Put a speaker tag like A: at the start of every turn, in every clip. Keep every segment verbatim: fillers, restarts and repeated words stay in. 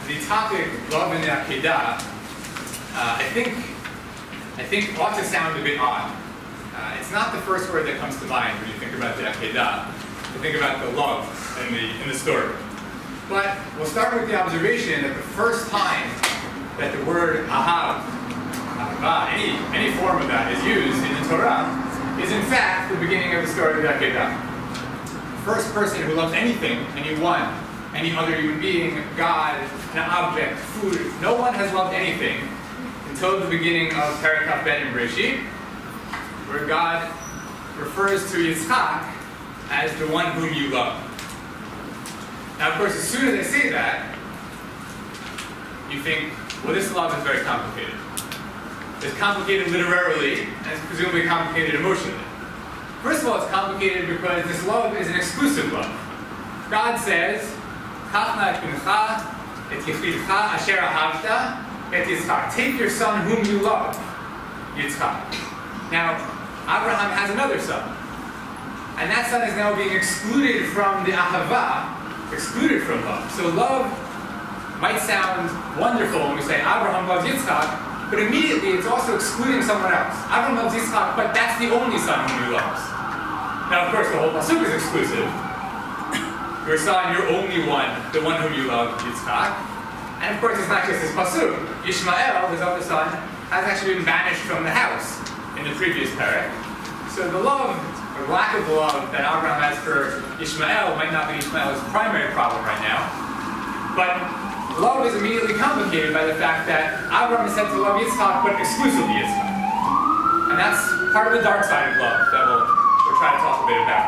A: the topic love in the Akedah, uh, I think, I think ought to sound a bit odd. Uh, it's not the first word that comes to mind when you think about the Akedah. You think about the love in the in the story. But we'll start with the observation that the first time that the word ahav, ahava, any any form of that is used in the Torah is in fact the beginning of the story of the Akedah. The first person who loves anything, anyone, any other human being, God, an object, food, no one has loved anything until the beginning of Perek bidden in Bereshit, where God refers to Yitzchak as the one whom you love. Now, of course, as soon as I say that, you think, well, this love is very complicated. It's complicated literarily, and it's presumably complicated emotionally. First of all, it's complicated because this love is an exclusive love. God says, "Kachna et bincha, et yechidcha asher ahavta, et Yitzchak." Take your son whom you love, Yitzchak. Now, Abraham has another son, and that son is now being excluded from the ahava, excluded from love. So love might sound wonderful when we say Abraham loves Yitzchak, but immediately it's also excluding someone else. Abraham loves Yitzchak, but that's the only son whom he loves. Now, of course, the whole pasuk is exclusive. Your son, your only one, the one whom you love, Yitzchak. And of course, it's not just this pasuk. Ishmael, his other son, has actually been banished from the house in the previous parak. So the love, or lack of love that Abraham has for Ishmael might not be Ishmael's primary problem right now. But love is immediately complicated by the fact that Abraham is said to love Yitzchak, but exclusively Yitzchak. And that's part of the dark side of love that we'll, we'll try to talk a bit about.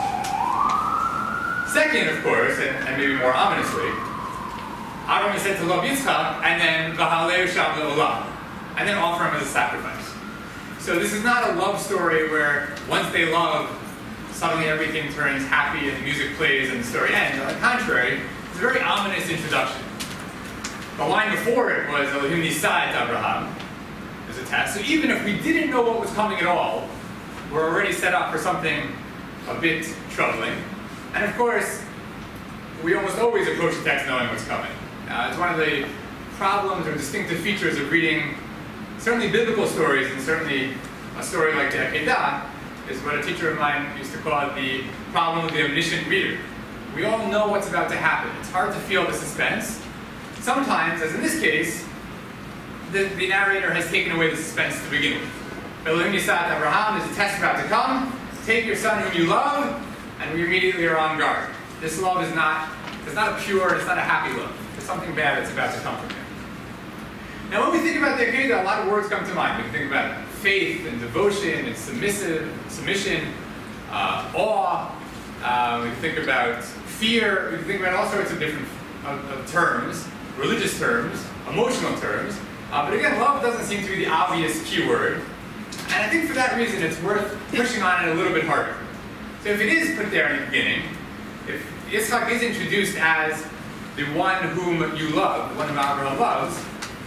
A: Second, of course, and, and maybe more ominously, Abraham is said to love Yitzchak, and then v'haleu sham le'olam, and then offer him as a sacrifice. So this is not a love story where once they love, suddenly everything turns happy and the music plays and the story ends. On the contrary, it's a very ominous introduction. The line before it was Elohim Nisa'et Abraham as a test. So even if we didn't know what was coming at all, we're already set up for something a bit troubling. And of course, we almost always approach the text knowing what's coming. Uh, it's one of the problems or distinctive features of reading certainly biblical stories, and certainly a story like the Akedah, is what a teacher of mine used to call it the problem of the omniscient reader. We all know what's about to happen. It's hard to feel the suspense. Sometimes, as in this case, the, the narrator has taken away the suspense to begin with. Elohim Nisa'et Abraham, there's a test about to come. Take your son whom you love, and we immediately are on guard. This love is not, it's not a pure, it's not a happy love. There's something bad that's about to come from him. Now, when we think about the Akedah, a lot of words come to mind. We can think about faith and devotion and submissive, submission, uh, awe. Uh, we can think about fear. We can think about all sorts of different of, of terms, religious terms, emotional terms. Uh, but again, love doesn't seem to be the obvious key word. And I think for that reason, it's worth pushing on it a little bit harder. So if it is put there in the beginning, if Yitzchak is introduced as the one whom you love, the one whom Abraham loves,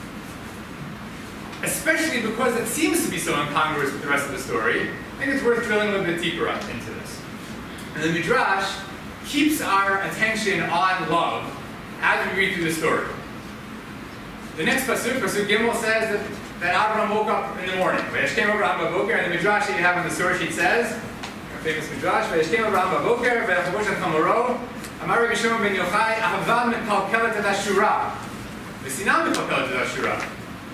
A: especially because it seems to be so incongruous with the rest of the story, I think it's worth drilling a little bit deeper into this. And the Midrash keeps our attention on love as we read through the story. The next pasuk, pasuk Gimel, says that, that Abraham woke up in the morning. Vayashkem Abraham b'boker, and the Midrash that you have on the source sheet says, our famous Midrash, Vayashkem Abraham b'boker, v'yachavoshat chamoro, amar Rabbi Shimon ben Yochai, ahava mekalkelet et hashura, v'sinah mekalkelet et hashura.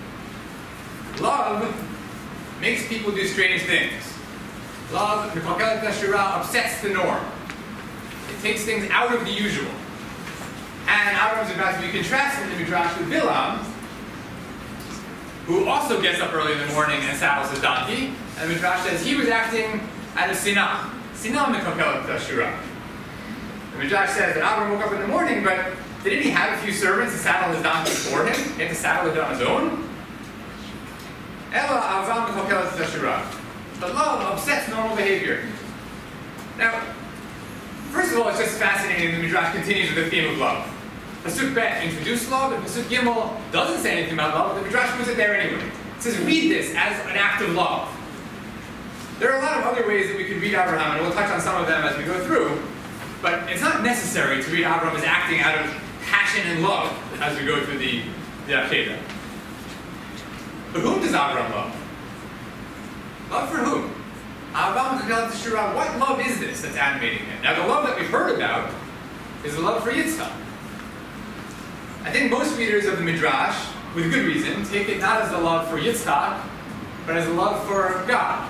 A: Love makes people do strange things. Love, mekalkelet et hashura, upsets the norm. It takes things out of the usual. And Abraham's about to be contrasted in the Midrash with Bilam, who also gets up early in the morning and saddles a donkey. And the Midrash says he was acting out of sinah. Sinah mekalkelet et hashura. The Midrash says that Abraham woke up in the morning, but didn't he have a few servants to saddle his donkey for him? He had to saddle it on his own? Ela avam mekalkelet et hashura. But love upsets normal behavior. Now, first of all, it's just fascinating the Midrash continues with the theme of love. Pasuk Bet introduced love, and Pasuk Gimel doesn't say anything about love, but the Midrash puts it there anyway. It says, read this as an act of love. There are a lot of other ways that we could read Abraham, and we'll touch on some of them as we go through, but it's not necessary to read Abraham as acting out of passion passion and love as we go through the, the Akedah. But whom does Avram love? Love for whom? What love is this that's animating him? Now, the love that we've heard about is the love for Yitzchak. I think most readers of the Midrash, with good reason, take it not as the love for Yitzchak, but as a love for God.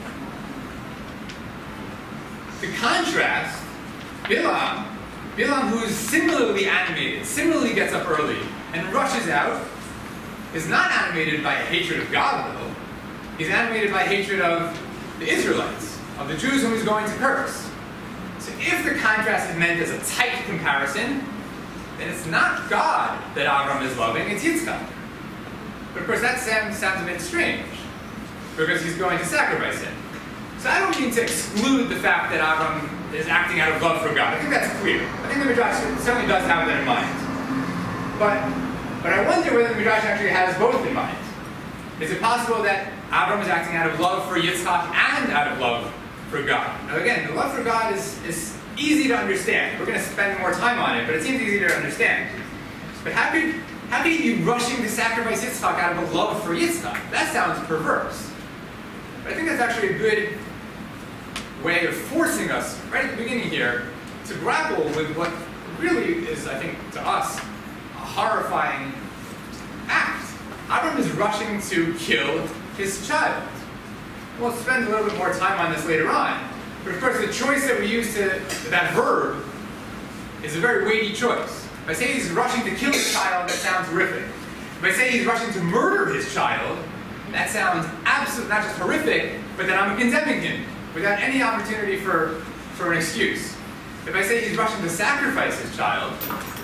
A: To contrast, Bilam, Bilam, who is similarly animated, similarly gets up early, and rushes out, is not animated by a hatred of God, though. He's animated by hatred of the Israelites, of the Jews whom he's going to curse. So if the contrast is meant as a tight comparison, then it's not God that Avram is loving, it's Yitzchak. But of course that sounds, sounds a bit strange, because he's going to sacrifice him. So I don't mean to exclude the fact that Avram is acting out of love for God. I think that's clear. I think the Midrash certainly does have that in mind. But, but I wonder whether the Midrash actually has both in mind. Is it possible that Avram is acting out of love for Yitzchak and out of love for God? Now again, the love for God is, is easy to understand. We're going to spend more time on it, but it seems easy to understand. But how could, how could you be rushing to sacrifice Yitzchak out of a love for Yitzchak? That sounds perverse. But I think that's actually a good way of forcing us, right at the beginning here, to grapple with what really is, I think, to us, a horrifying act. Avram is rushing to kill his child. We'll spend a little bit more time on this later on. But of course, the choice that we use to that verb is a very weighty choice. If I say he's rushing to kill his child, that sounds horrific. If I say he's rushing to murder his child, that sounds absolutely not just horrific, but that I'm condemning him without any opportunity for, for an excuse. If I say he's rushing to sacrifice his child,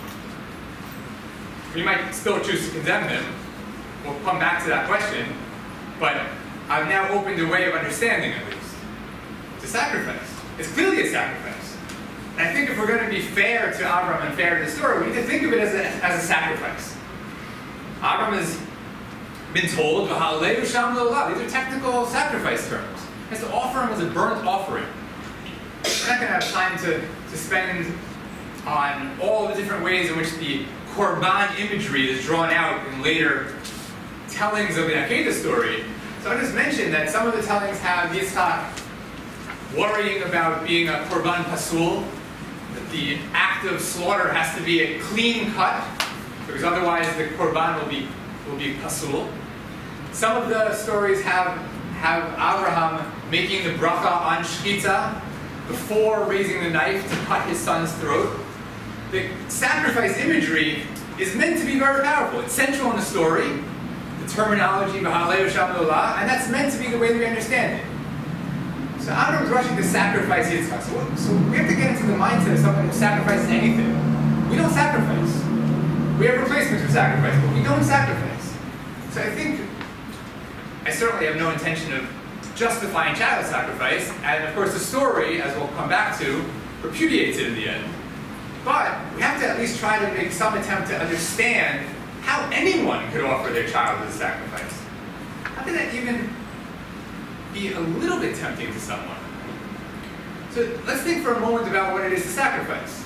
A: we might still choose to condemn him. We'll come back to that question, but I've now opened a way of understanding, at least. To sacrifice. It's clearly a sacrifice. And I think if we're going to be fair to Avram and fair to the story, we need to think of it as a, as a sacrifice. Avram has been told, these are technical sacrifice terms. He has to offer him as a burnt offering. We're not going to have time to, to spend on all the different ways in which the korban imagery is drawn out in later tellings of the Akedah story. So I just mentioned that some of the tellings have Yitzchak worrying about being a korban pasul, that the act of slaughter has to be a clean cut, because otherwise the korban will be will be pasul. Some of the stories have have Abraham making the bracha on shchita before raising the knife to cut his son's throat. The sacrifice imagery is meant to be very powerful. It's central in the story, the terminology, and that's meant to be the way that we understand it. So Avram is rushing to sacrifice Yitzchak. So, so we have to get into the mindset of someone who sacrifices anything. We don't sacrifice. We have replacements for sacrifice, but we don't sacrifice. So I think, I certainly have no intention of justifying child sacrifice, and of course the story, as we'll come back to, repudiates it in the end. But we have to at least try to make some attempt to understand how anyone could offer their child as a sacrifice. How can that even be a little bit tempting to someone? So let's think for a moment about what it is to sacrifice.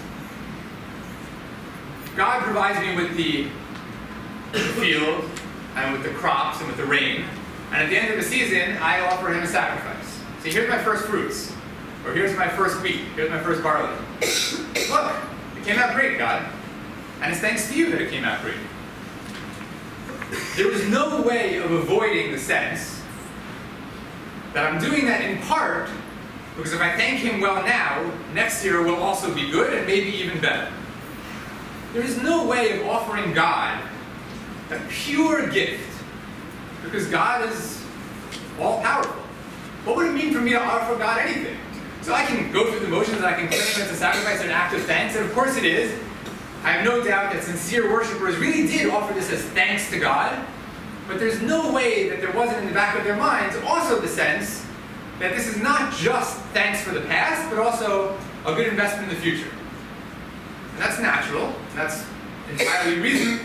A: God provides me with the field, and with the crops, and with the rain, and at the end of the season, I offer him a sacrifice. So here's my first fruits, or here's my first wheat, here's my first barley. Look, it came out great, God, and it's thanks to you that it came out great. There was no way of avoiding the sense that I'm doing that in part because if I thank him well now, next year will also be good and maybe even better. There is no way of offering God a pure gift because God is all-powerful. What would it mean for me to offer God anything? So I can go through the motions and I can claim it's a sacrifice and an act of thanks, and of course it is. I have no doubt that sincere worshipers really did offer this as thanks to God, but there's no way that there wasn't in the back of their minds also the sense that this is not just thanks for the past, but also a good investment in the future. And that's natural, and that's entirely reasonable.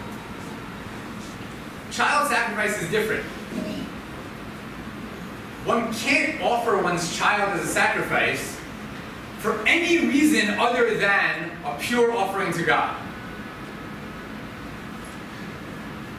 A: Child sacrifice is different. One can't offer one's child as a sacrifice for any reason other than a pure offering to God.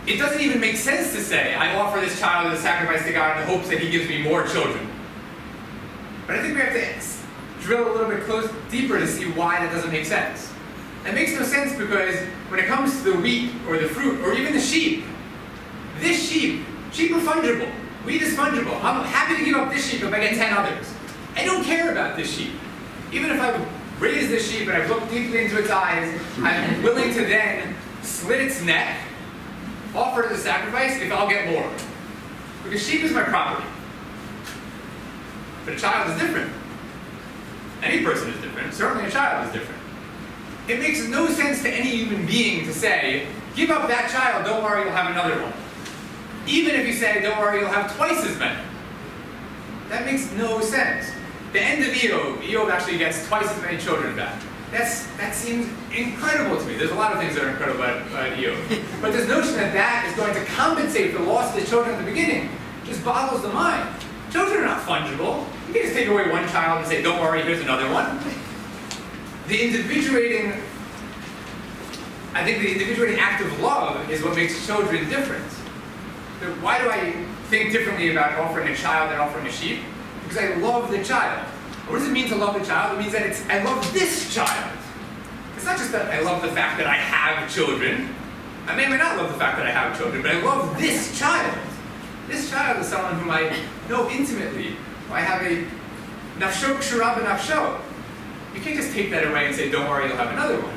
A: it doesn't even make sense to say, I offer this child as a sacrifice to God in the hopes that he gives me more children. But I think we have to drill a little bit close, deeper to see why that doesn't make sense. It makes no sense because when it comes to the wheat or the fruit or even the sheep, this sheep, sheep are fungible. Wheat is fungible. I'm happy to give up this sheep if I get ten others. I don't care about this sheep. Even if I've raised this sheep and I've looked deeply into its eyes, I'm willing to then slit its neck, offer it as a sacrifice if I'll get more. Because sheep is my property. But a child is different. Any person is different. Certainly a child is different. It makes no sense to any human being to say, give up that child, don't worry, you'll have another one. Even if you say, don't worry, you'll have twice as many. That makes no sense. The end of Eov, Eov actually gets twice as many children back. That's, that seems incredible to me. There's a lot of things that are incredible about, about Eov. But this notion that that is going to compensate for the loss of the children at the beginning just boggles the mind. Children are not fungible. You can just take away one child and say, don't worry, here's another one. The individuating, I think the individuating act of love is what makes children different. So why do I think differently about offering a child than offering a sheep? Because I love the child. What does it mean to love the child? It means that it's, I love this child. It's not just that I love the fact that I have children. I may or may not love the fact that I have children, but I love this child. This child is someone whom I know intimately. I have a nafsho kshura b'nafsho. You can't just take that away and say, don't worry, you'll have another one.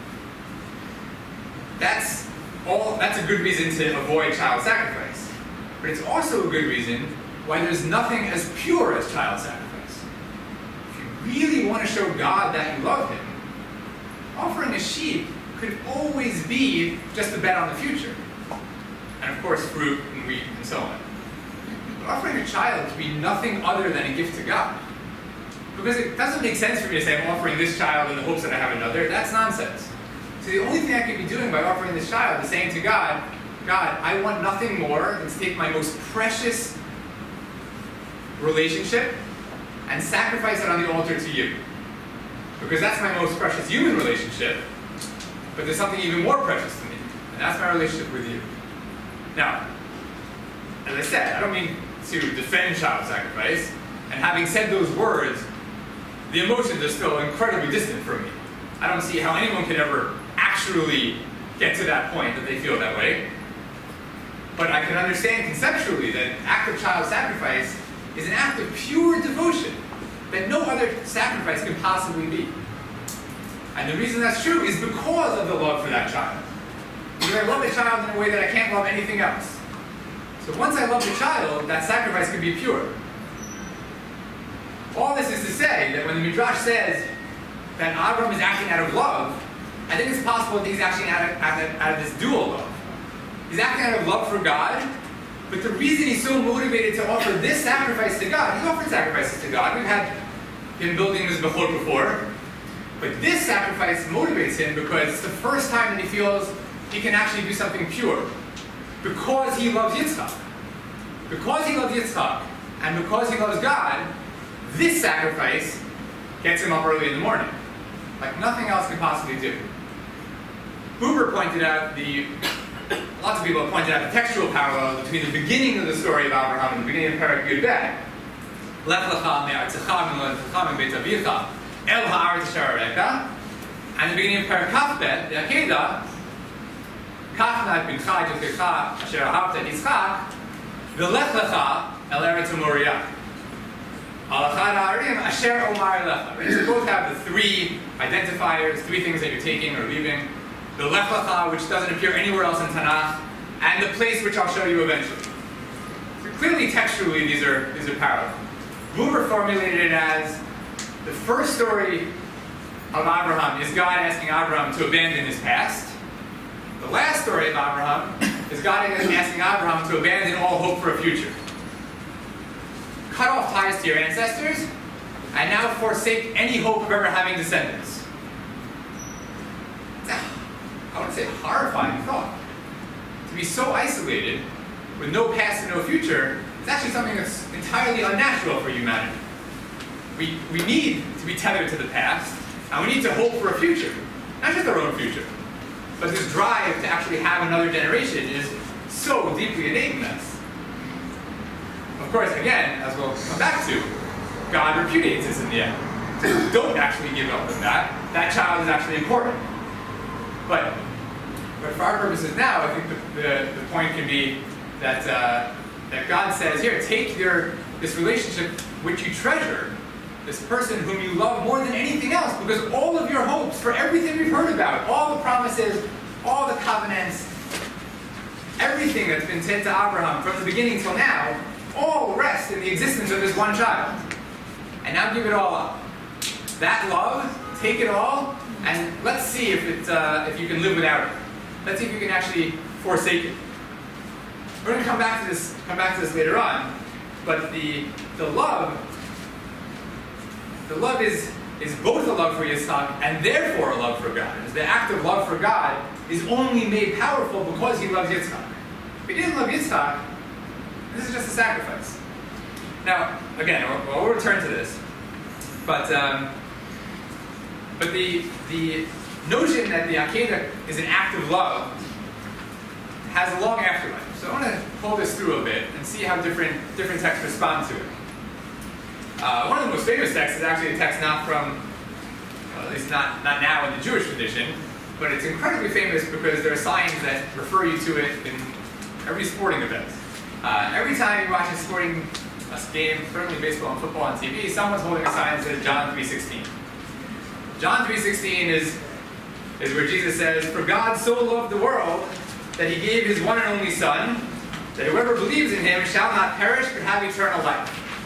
A: That's all, that's a good reason to avoid child sacrifice. But it's also a good reason why there's nothing as pure as child sacrifice. If you really want to show God that you love him, offering a sheep could always be just a bet on the future. And of course, fruit and wheat and so on. But offering a child to be nothing other than a gift to God. Because it doesn't make sense for me to say, I'm offering this child in the hopes that I have another. That's nonsense. So the only thing I could be doing by offering this child is saying to God, God, I want nothing more than to take my most precious relationship and sacrifice it on the altar to you. Because that's my most precious human relationship, but there's something even more precious to me, and that's my relationship with you. Now, as I said, I don't mean to defend child sacrifice, and having said those words, the emotions are still incredibly distant from me. I don't see how anyone can ever actually get to that point that they feel that way. But I can understand conceptually that an act of child sacrifice is an act of pure devotion that no other sacrifice can possibly be. And the reason that's true is because of the love for that child. Because I love the child in a way that I can't love anything else. So once I love the child, that sacrifice can be pure. All this is to say that when the Midrash says that Avram is acting out of love, I think it's possible that he's acting out of, out of, out of this dual love. He's acting out of love for God, but the reason he's so motivated to offer this sacrifice to God, he's offered sacrifices to God. We've had him building this bechor before, but this sacrifice motivates him because it's the first time that he feels he can actually do something pure. Because he loves Yitzchak. Because he loves Yitzchak, and because he loves God, this sacrifice gets him up early in the morning, like nothing else could possibly do. Huber pointed out the, lots of people have pointed out the textual parallel between the beginning of the story of Abraham and the beginning of Perek Yud-Bet. Lech lecha me'artzecha v'moledecha me'beit avicha el ha'aretz asher arecha, and the beginning of Perek Kaf-Bet, the Akedah, Kach na'at bincha et yochecha asher ahavta et Yitzchak v'lech lecha el eretz ha'moriah. So both have the three identifiers, three things that you're taking or leaving. The Lech Lecha, which doesn't appear anywhere else in Tanakh, and the place which I'll show you eventually. So clearly, textually, these are, these are parallel. Buber formulated it as the first story of Abraham is God asking Abraham to abandon his past. The last story of Abraham is God asking Abraham to abandon all hope for a future. Cut off ties to your ancestors, and now forsake any hope of ever having descendants. It's a, I wouldn't say horrifying thought. To be so isolated, with no past and no future, is actually something that's entirely unnatural for humanity. We, we need to be tethered to the past, and we need to hope for a future. Not just our own future, but this drive to actually have another generation is so deeply innate in us. Of course, again, as we'll come back to, God repudiates this in the end. So don't actually give up on that. That child is actually important. But, but for our purposes now, I think the, the, the point can be that, uh, that God says, here, take your, this relationship which you treasure, this person whom you love more than anything else, because all of your hopes for everything we've heard about, all the promises, all the covenants, everything that's been said to Abraham from the beginning till now, all rest in the existence of this one child. And now give it all up. That love, take it all, and let's see if, it, uh, if you can live without it. Let's see if you can actually forsake it. We're going to come back to this, come back to this later on, but the, the love, the love is, is both a love for Yitzchak and therefore a love for God. The act of love for God is only made powerful because he loves Yitzchak. If he didn't love Yitzchak, this is just a sacrifice. Now, again, we'll, we'll return to this, but um, but the the notion that the Akedah is an act of love has a long afterlife. So I want to pull this through a bit and see how different different texts respond to it. Uh, one of the most famous texts is actually a text not from, well, at least not not now in the Jewish tradition, but it's incredibly famous because there are signs that refer you to it in every sporting event. Uh, every time you watch a sporting a game, certainly baseball and football on T V, someone's holding a sign that says John three sixteen. John three sixteen is, is where Jesus says, "For God so loved the world that he gave his one and only Son, that whoever believes in him shall not perish but have eternal life."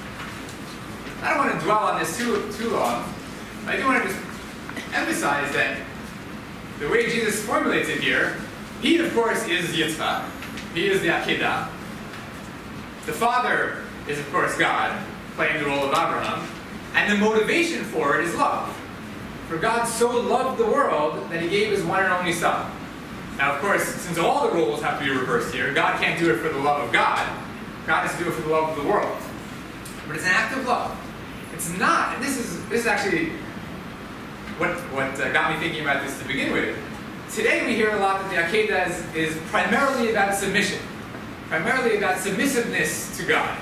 A: I don't want to dwell on this too, too long. I do want to just emphasize that the way Jesus formulates it here, he of course is Yitzchak. He is the Akedah. The Father is of course God, playing the role of Abraham. And the motivation for it is love. For God so loved the world that he gave his one and only Son. Now of course, since all the roles have to be reversed here, God can't do it for the love of God. God has to do it for the love of the world. But it's an act of love. It's not, and this is this is actually what, what uh, got me thinking about this to begin with. Today we hear a lot that the Akedah is, is primarily about submission. Primarily about submissiveness to God.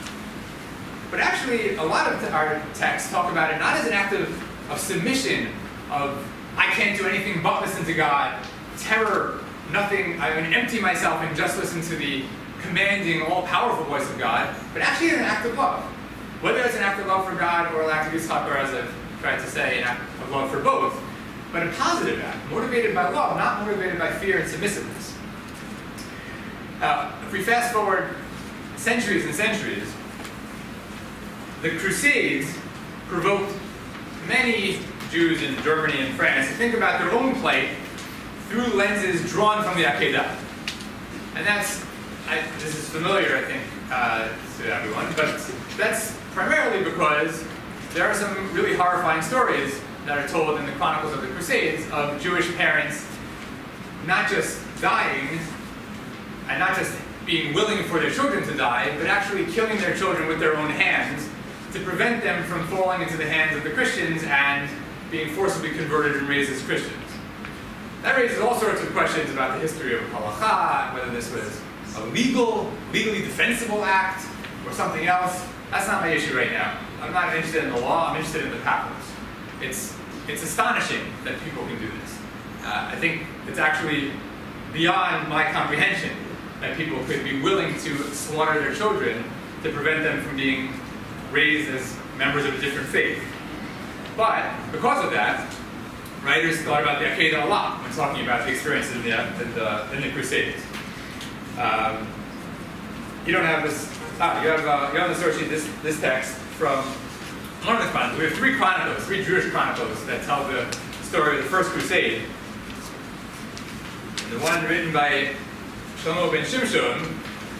A: But actually, a lot of our texts talk about it not as an act of, of submission, of I can't do anything but listen to God, terror, nothing, I'm going to empty myself and just listen to the commanding, all-powerful voice of God, but actually an act of love. Whether it's an act of love for God or an act of Yitzchak, or as I've tried to say, an act of love for both, but a positive act, motivated by love, not motivated by fear and submissiveness. Uh, if we fast forward centuries and centuries, the Crusades provoked many Jews in Germany and France to think about their own plight through lenses drawn from the Akedah. And that's, I, this is familiar, I think, uh, to everyone, but that's primarily because there are some really horrifying stories that are told in the Chronicles of the Crusades of Jewish parents not just dying, and not just being willing for their children to die, but actually killing their children with their own hands to prevent them from falling into the hands of the Christians and being forcibly converted and raised as Christians. That raises all sorts of questions about the history of halakha, whether this was a legal, legally defensible act or something else. That's not my issue right now. I'm not interested in the law, I'm interested in the pathos. It's, it's astonishing that people can do this. Uh, I think it's actually beyond my comprehension that people could be willing to slaughter their children to prevent them from being raised as members of a different faith. But because of that, writers thought about the Akedah a lot when talking about the experiences in the, in the, in the Crusades. Um, you don't have this, ah, you have, uh, you have the source sheet, this, this text from one of the chronicles. We have three chronicles, three Jewish chronicles that tell the story of the First Crusade. And the one written by Shlomo ben Shimshon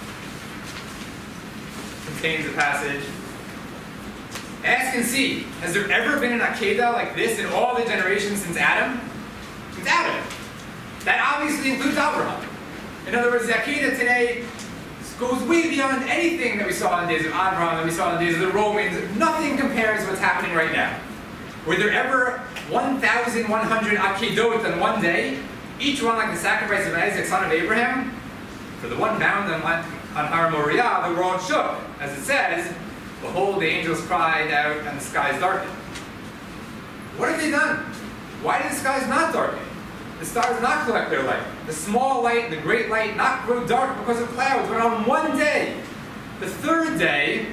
A: contains a passage. Ask and see, has there ever been an Akedah like this in all the generations since Adam? Since Adam. That obviously includes Abraham. In other words, the Akedah today goes way beyond anything that we saw in the days of Abraham, that we saw in the days of the Romans. Nothing compares to what's happening right now. Were there ever one thousand one hundred Akedot in one day? Each one like the sacrifice of Isaac, son of Abraham? For the one bound on, on Har Moriah, the world shook. As it says, behold, the angels cried out and the skies darkened. What have they done? Why did the skies not darken? The stars not collect their light. The small light and the great light not grow dark because of clouds, but on one day, the third day,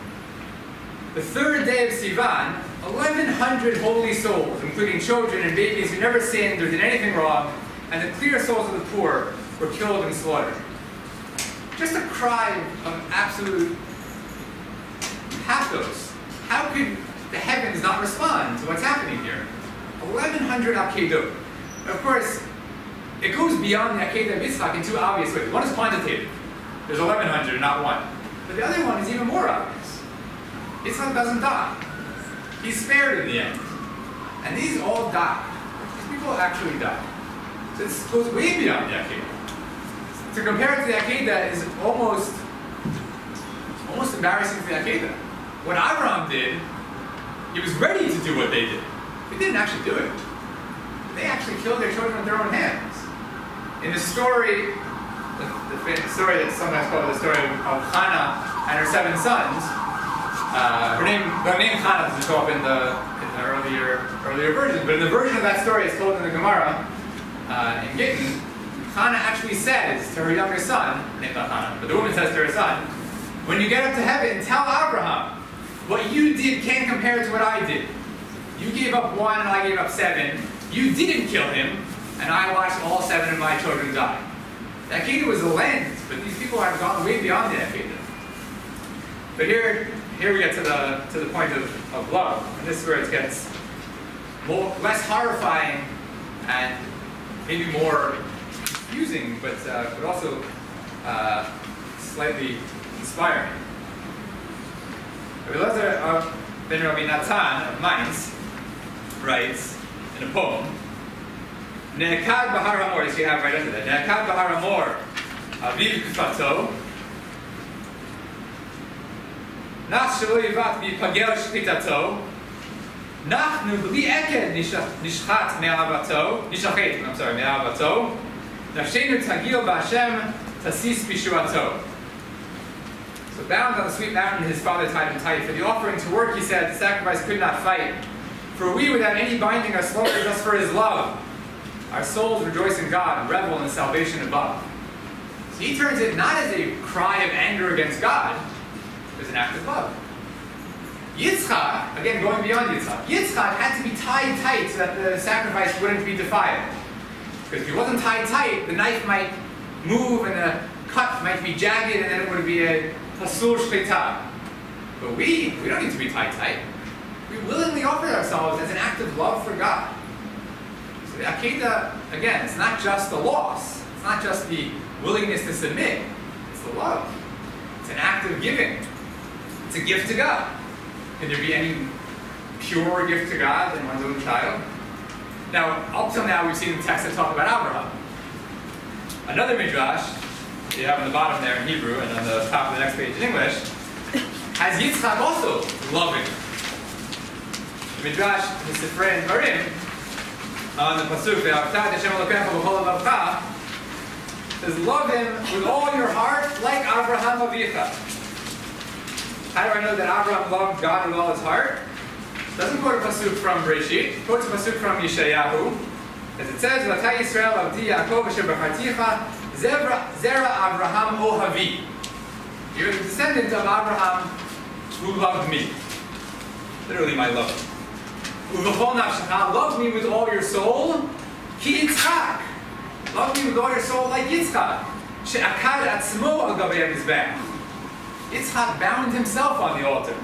A: the third day of Sivan, eleven hundred holy souls, including children and babies who never sinned or did anything wrong, and the clear souls of the poor were killed and slaughtered. Just a cry of absolute pathos. How could the heavens not respond to what's happening here? eleven hundred Akedot. Of course, it goes beyond the Akedah of Yitzchak in two obvious ways. One is quantitative. There's eleven hundred, not one. But the other one is even more obvious. Yitzchak doesn't die. He's spared in the end. And these all die. These people actually die. So this goes way beyond the Akedah. To compare it to the Akedah is almost, almost embarrassing to the Akedah. What Abraham did, he was ready to do what they did. He didn't actually do it. They actually killed their children with their own hands. In the story, the, the, the story that's sometimes called the story of Hannah and her seven sons, uh, her name, the name Hannah doesn't show up in the, in the earlier, earlier version, but in the version of that story it's told in the Gemara, uh, in Gittin, Hannah actually says to her younger son, named not Hannah, but the woman says to her son, when you get up to heaven, tell Abraham, what you did can't compare to what I did. You gave up one and I gave up seven. You didn't kill him, and I watched all seven of my children die. The Akedah was a lens, but these people have gone way beyond the Akedah. But here, here we get to the to the point of, of love, and this is where it gets more, less horrifying and maybe more confusing, but uh, but also uh, slightly inspiring. Elazar uh, ben Rabbi Natan of Mainz writes in a poem, Ne'ekad Bahar Hamor, as you have right under that, Ne'ekad Bahar Hamor, Aviv Kfato, Nach Shelo Yivat V'Yipagel Shchitato, Nachnu B'li Eked Nishchat Me'avato, Nishachet, I'm sorry, Me'avato, Nafshenu Tagil B'Hashem Tasis B'Shuato. So bound on the sweet mountain, his father tied him tight. For the offering to work, he said, the sacrifice could not fight. For we, without any binding, are slaughtered just for his love. Our souls rejoice in God and revel in the salvation above. So he turns it not as a cry of anger against God, but as an act of love. Yitzchak, again going beyond Yitzchak, Yitzchak had to be tied tight so that the sacrifice wouldn't be defiled. Because if he wasn't tied tight, the knife might move and the cut might be jagged and then it would be a pasul shchita. But we, we don't need to be tied tight. We willingly offer ourselves as an act of love for God. So the Akedah, again, it's not just the loss. It's not just the willingness to submit. It's the love. It's an act of giving. It's a gift to God. Can there be any purer gift to God than one's own child? Now, up till now, we've seen the texts that talk about Abraham. Another midrash, you have on the bottom there in Hebrew and on the top of the next page in English, has Yitzchak also loving. The midrash, the Sifrei Noraim, on the pasuk, Akedat Hashem Elokecha b'chol levavcha, says, love him with all your heart, like Abraham Avicha. How do I know that Abraham loved God with all his heart? It doesn't quote a pasuk from Bereshit, it quotes a pasuk from Yeshayahu, as it says, V'atah Yisrael avdi Yaakov asher b'charticha zera Abraham ohavi. You're the descendant of Abraham who loved me. Literally my lover. Uv'chol nafshecha, love me with all your soul, ki Yitzchak. Love me with all your soul like Yitzchak. She'akad atzmo al gavei hamizbech. Yitzchak bound himself on the altar.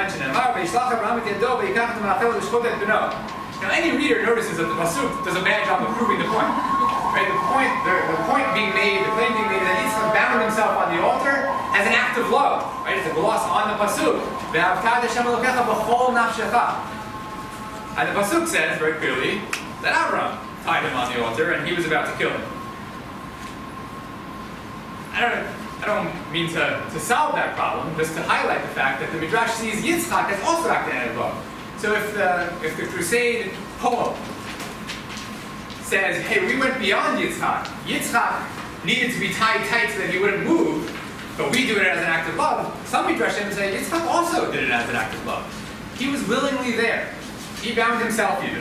A: Now any reader notices that the pasuk does a bad job of proving the point. Right? The point, the, the point being made, the claim being made that Yitzchak bound himself on the altar as an act of love. Right? It's a gloss on the pasuk. And the pasuk says very clearly that Abraham tied him on the altar and he was about to kill him. I don't, I don't mean to, to solve that problem, just to highlight the fact that the Midrash sees Yitzchak as also acting of love. So if the, if the crusade poem says, hey, we went beyond Yitzchak. Yitzchak needed to be tied tight so that he wouldn't move, but we do it as an act of love, some Midrashim say Yitzchak also did it as an act of love. He was willingly there. He bound himself even.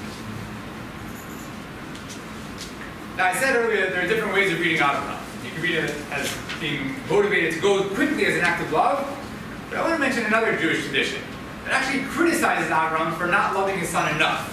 A: Now I said earlier that there are different ways of reading Akedah. You can read it as being motivated to go quickly as an act of love, but I want to mention another Jewish tradition that actually criticizes Avram for not loving his son enough.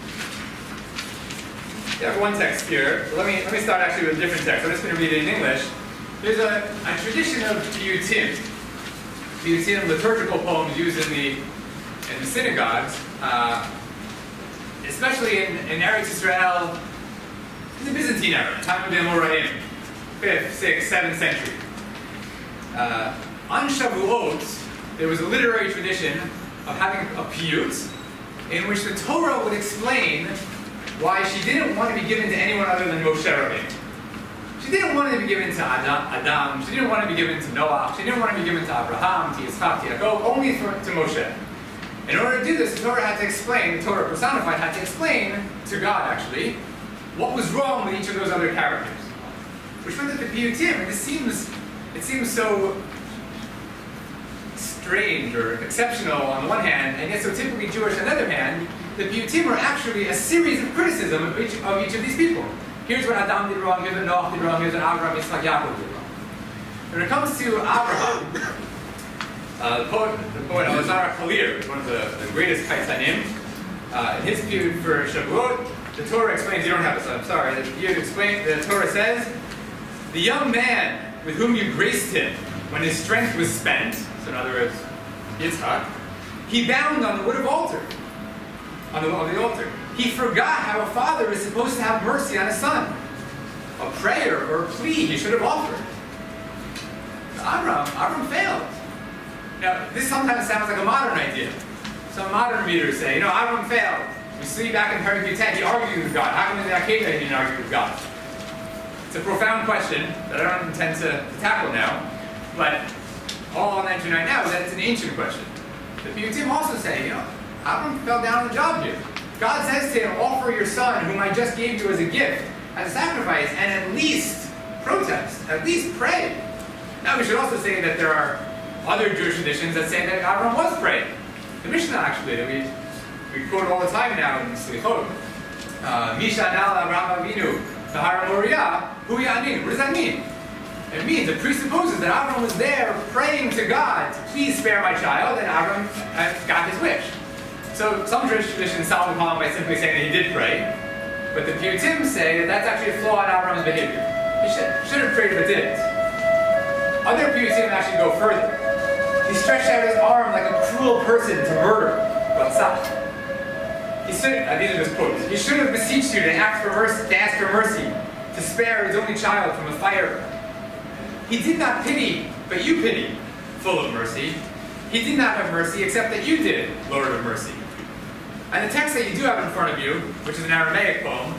A: You have one text here. Let me, let me start actually with a different text. I'm just going to read it in English. There's a, a tradition of piyutim. Piyutim, liturgical poems used in the, in the synagogues, uh, especially in, in Eretz Israel, in the Byzantine era, time of the nora'im, fifth, sixth, seventh century. Uh, on Shavuot, there was a literary tradition of having a piyut in which the Torah would explain why she didn't want to be given to anyone other than Moshe Rabbeinu. She didn't want to be given to Adam, Adam, she didn't want to be given to Noah, she didn't want to be given to Abraham, to Yitzchak, to Yaakov, only for, to Moshe. In order to do this, the Torah had to explain, the Torah personified had to explain to God actually, what was wrong with each of those other characters. Which meant that the piyutim, and this seems, it seems so strange or exceptional on the one hand, and yet so typically Jewish on the other hand, the piyutim are actually a series of criticism of each of, each of these people. Here's what Adam did wrong, here's what Noah did wrong, here's what Abraham, Yitzchak, Yaakov did wrong. When it comes to Abraham, uh, the poet, the poet Koller, one of the, the greatest Hain, uh, in his piyut for Shavuot, the Torah explains, you don't have it, so I'm sorry, the piyut explains, the Torah says, the young man with whom you graced him when his strength was spent, so in other words, Yitzchak, he bound on the wood of altar. On the, on the altar. He forgot how a father is supposed to have mercy on his son. A prayer or a plea he should have offered. Avram, Avram failed. Now, this sometimes sounds like a modern idea. Some modern readers say, you know, Avram failed. We see back in Parak ten, he argued with God. How come in the Akedah he didn't argue with God? It's a profound question that I don't intend to, to tackle now, but all I'll mention right now is that it's an ancient question. The piyutim also say, you know, Avram fell down on the job here. God says to him, offer your son, whom I just gave you as a gift, as a sacrifice, and at least protest, at least pray. Now we should also say that there are other Jewish traditions that say that Avram was praying. The Mishnah actually, that we, we quote all the time now in Slichot. Misha nal Avram Avinu, Tahara Moriah, Hu Yamin. What does that mean? It means, it presupposes that Avram was there praying to God to please spare my child, and Avram got his wish. So some Jewish traditions solve the problem by simply saying that he did pray, but the piyutim say that that's actually a flaw in Avram's behavior. He should, should have prayed but didn't. Other piyutim actually go further. He stretched out his arm like a cruel person to murder. Batzach. He should, uh, these are just quotes. He should have beseeched you to ask for mercy, to ask for mercy, to spare his only child from a fire. He did not pity, but you pity, full of mercy. He did not have mercy, except that you did, Lord of mercy. And the text that you do have in front of you, which is an Aramaic poem,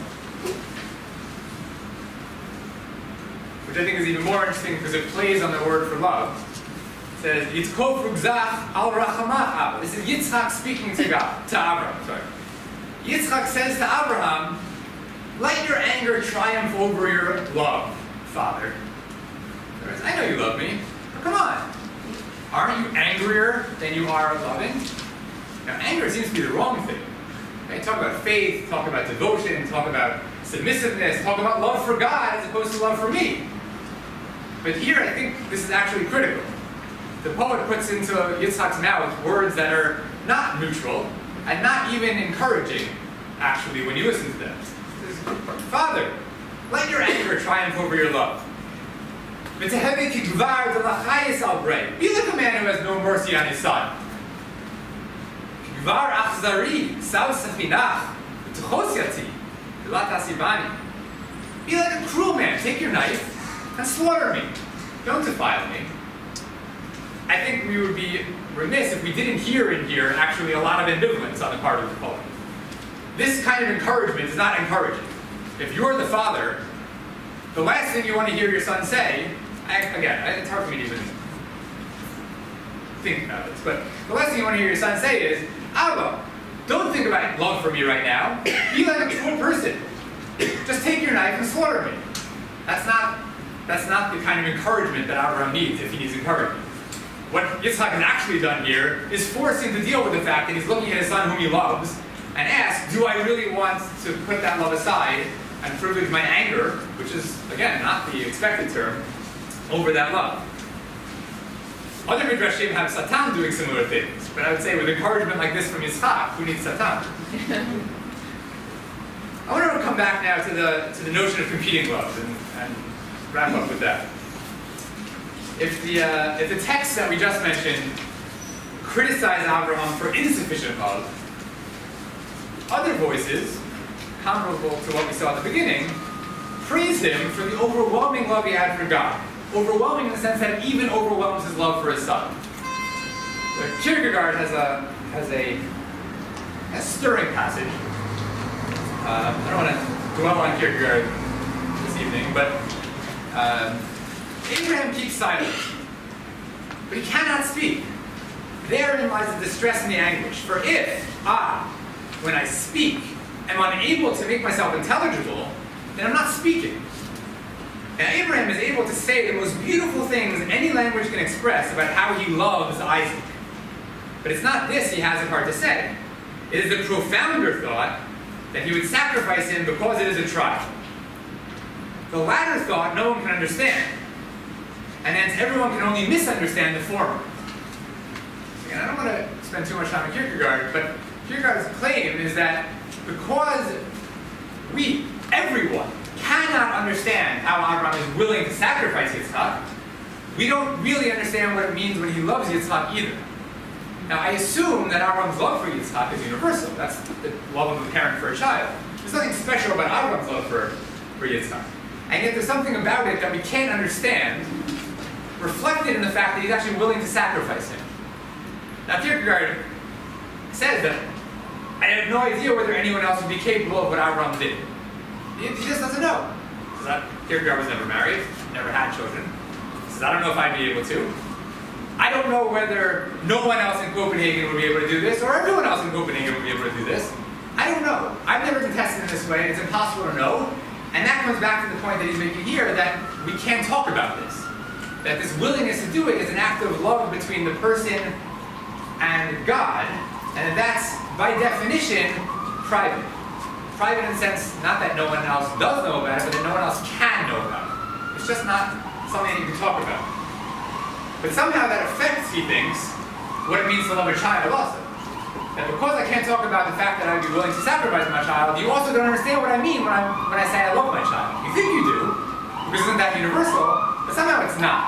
A: which I think is even more interesting because it plays on the word for love, says, Yitzchak rugzach al rachamach Abba. This is Yitzchak speaking to God, to Abraham, sorry. Yitzchak says to Abraham, let your anger triumph over your love, Father. I know you love me, but come on. Aren't you angrier than you are loving? Now, anger seems to be the wrong thing. Okay? Talk about faith, talk about devotion, talk about submissiveness, talk about love for God as opposed to love for me. But here, I think this is actually critical. The poet puts into Yitzchak's mouth words that are not neutral and not even encouraging, actually, when you listen to them. He says, Father, let your anger triumph over your love. Be like a man who has no mercy on his son. Be like a cruel man. Take your knife and slaughter me. Don't defile me. I think we would be remiss if we didn't hear in here actually a lot of ambivalence on the part of the poet. This kind of encouragement is not encouraging. If you're the father, the last thing you want to hear your son say, I, again, it's hard for me to even think about this, but the last thing you want to hear your son say is, Abba, don't think about love for me right now. Be like a cruel person. Just take your knife and slaughter me. That's not that's not the kind of encouragement that Abraham needs if he needs encouragement. What Yitzchak has actually done here is force him to deal with the fact that he's looking at his son whom he loves and ask, do I really want to put that love aside and privilege my anger, which is, again, not the expected term, over that love? Other midrashim have Satan doing similar things, but I would say with encouragement like this from Yitzchak, who needs Satan? I want to come back now to the to the notion of competing loves and, and wrap up with that. If the uh, if the texts that we just mentioned criticize Abraham for insufficient love, other voices, comparable to what we saw at the beginning, praise him for the overwhelming love he had for God. Overwhelming in the sense that it even overwhelms his love for his son. So Kierkegaard has a has a, a stirring passage. Uh, I don't want to dwell on Kierkegaard this evening, but uh, Abraham keeps silent, but he cannot speak. Therein lies the distress and the anguish. For if I, when I speak, am unable to make myself intelligible, then I'm not speaking. Now, Abraham is able to say the most beautiful things any language can express about how he loves Isaac. But it's not this he has at heart to say. It is the profounder thought that he would sacrifice him because it is a trial. The latter thought no one can understand, and hence everyone can only misunderstand the former. Again, I don't want to spend too much time on Kierkegaard, but Kierkegaard's claim is that because we, everyone, cannot understand how Abraham is willing to sacrifice Yitzchak, we don't really understand what it means when he loves Yitzchak either. Now, I assume that Abraham's love for Yitzchak is universal. That's the love of a parent for a child. There's nothing special about Abraham's love for, for Yitzchak. And yet there's something about it that we can't understand, reflected in the fact that he's actually willing to sacrifice him. Now, Kierkegaard says that I have no idea whether anyone else would be capable of what Abraham did. He, he just doesn't know. He says, Kierkegaard was never married, never had children. He says, I don't know if I'd be able to. I don't know whether no one else in Copenhagen would be able to do this, or everyone else in Copenhagen would be able to do this. I don't know. I've never been tested in this way. It's impossible to know. And that comes back to the point that he's making here, that we can't talk about this. That this willingness to do it is an act of love between the person and God, and that's, by definition, private. Private in the sense, not that no one else does know about it, but that no one else can know about it. It's just not something that you can talk about. But somehow that affects, he thinks, what it means to love a child also. That because I can't talk about the fact that I'd be willing to sacrifice my child, you also don't understand what I mean when I, when I say I love my child. You think you do, because isn't that universal, but somehow it's not.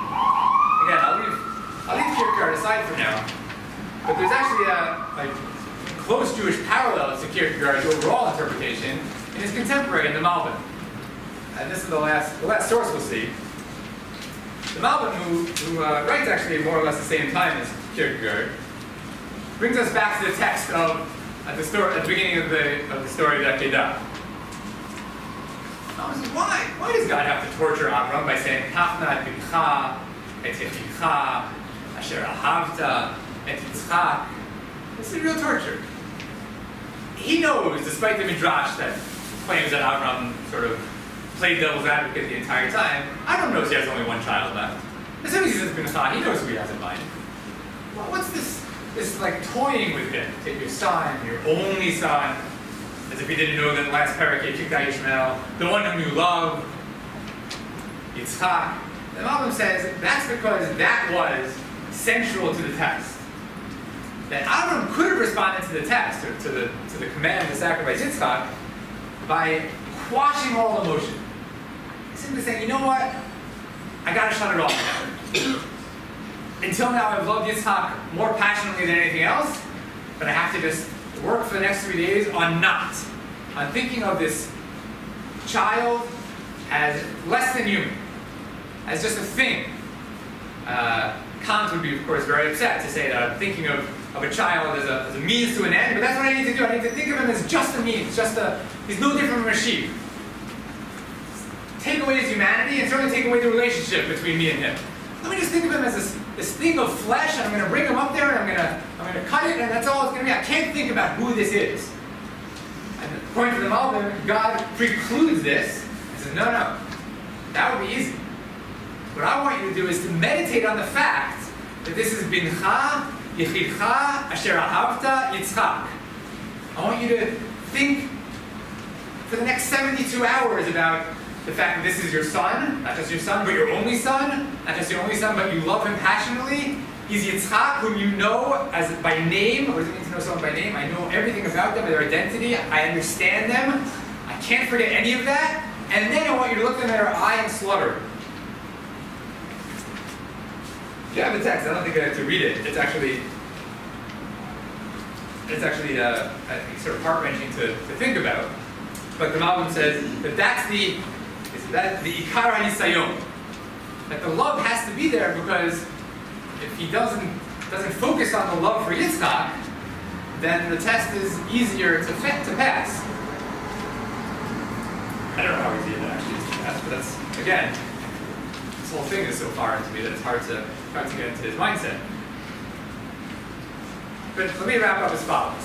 A: Again, I'll leave, I'll leave Kierkegaard aside for now, but there's actually a like, close Jewish parallels to Kierkegaard's overall interpretation in his contemporary, in the Malbim. And this is the last, the last source we'll see. The Malbim, who, who uh, writes actually more or less the same time as Kierkegaard, brings us back to the text of at the story at the beginning of the of the story of Akedah. Why? Why does God have to torture Abraham by saying Hafna et bidcha et yechicha asher ahavta et Yitzchak? This is real torture. He knows, despite the midrash that claims that Abraham sort of played devil's advocate the entire time, Abraham knows he has only one child left. As soon as he says bidcha, he knows who he has in mind. Well, what's this? This like toying with him. Take your son, your only son, as if he didn't know that the last parakeh kicked out Ishmael, the one whom you love, Yitzchak. The Malbim says that's because that was central to the text. That Abraham could have responded to the text, or to the to the command to sacrifice Yitzchak, by quashing all emotion. Simply saying, you know what? I gotta shut it off now. Until now, I've loved Yitzchak more passionately than anything else, but I have to just work for the next three days on not. On thinking of this child as less than human, as just a thing. Uh, Kant would be, of course, very upset to say that I'm thinking of, of a child as a, as a means to an end, but that's what I need to do. I need to think of him as just a means, just a, he's no different from a sheep. Take away his humanity and certainly take away the relationship between me and him. Let me just think of him as this, this thing of flesh, and I'm going to bring him up there, and I'm going to I'm going to cut it, and that's all it's going to be. I can't think about who this is. And according to the Malbim, God precludes this. He says, no, no, that would be easy. What I want you to do is to meditate on the fact that this is bincha, yechidcha, asher ahavta, Yitzchak. I want you to think for the next seventy-two hours about the fact that this is your son, not just your son, but your only son, not just your only son, but you love him passionately. He's Yitzchak, whom you know as by name. What does it mean to know someone by name? I know everything about them, their identity. I understand them. I can't forget any of that. And then I want you to look them in their eye and slaughter them. If you have the text, I don't think I have to read it. It's actually, it's actually uh, I think sort of heart-wrenching to, to think about. But the Malbim says that that's the, is that the ikar hanisayon. That the love has to be there because if he doesn't doesn't focus on the love for Yitzchak, then the test is easier to to pass. I don't know how easy it actually is to pass, but that's again, this whole thing is so foreign to me that it's hard to hard to get into his mindset. But let me wrap up as follows.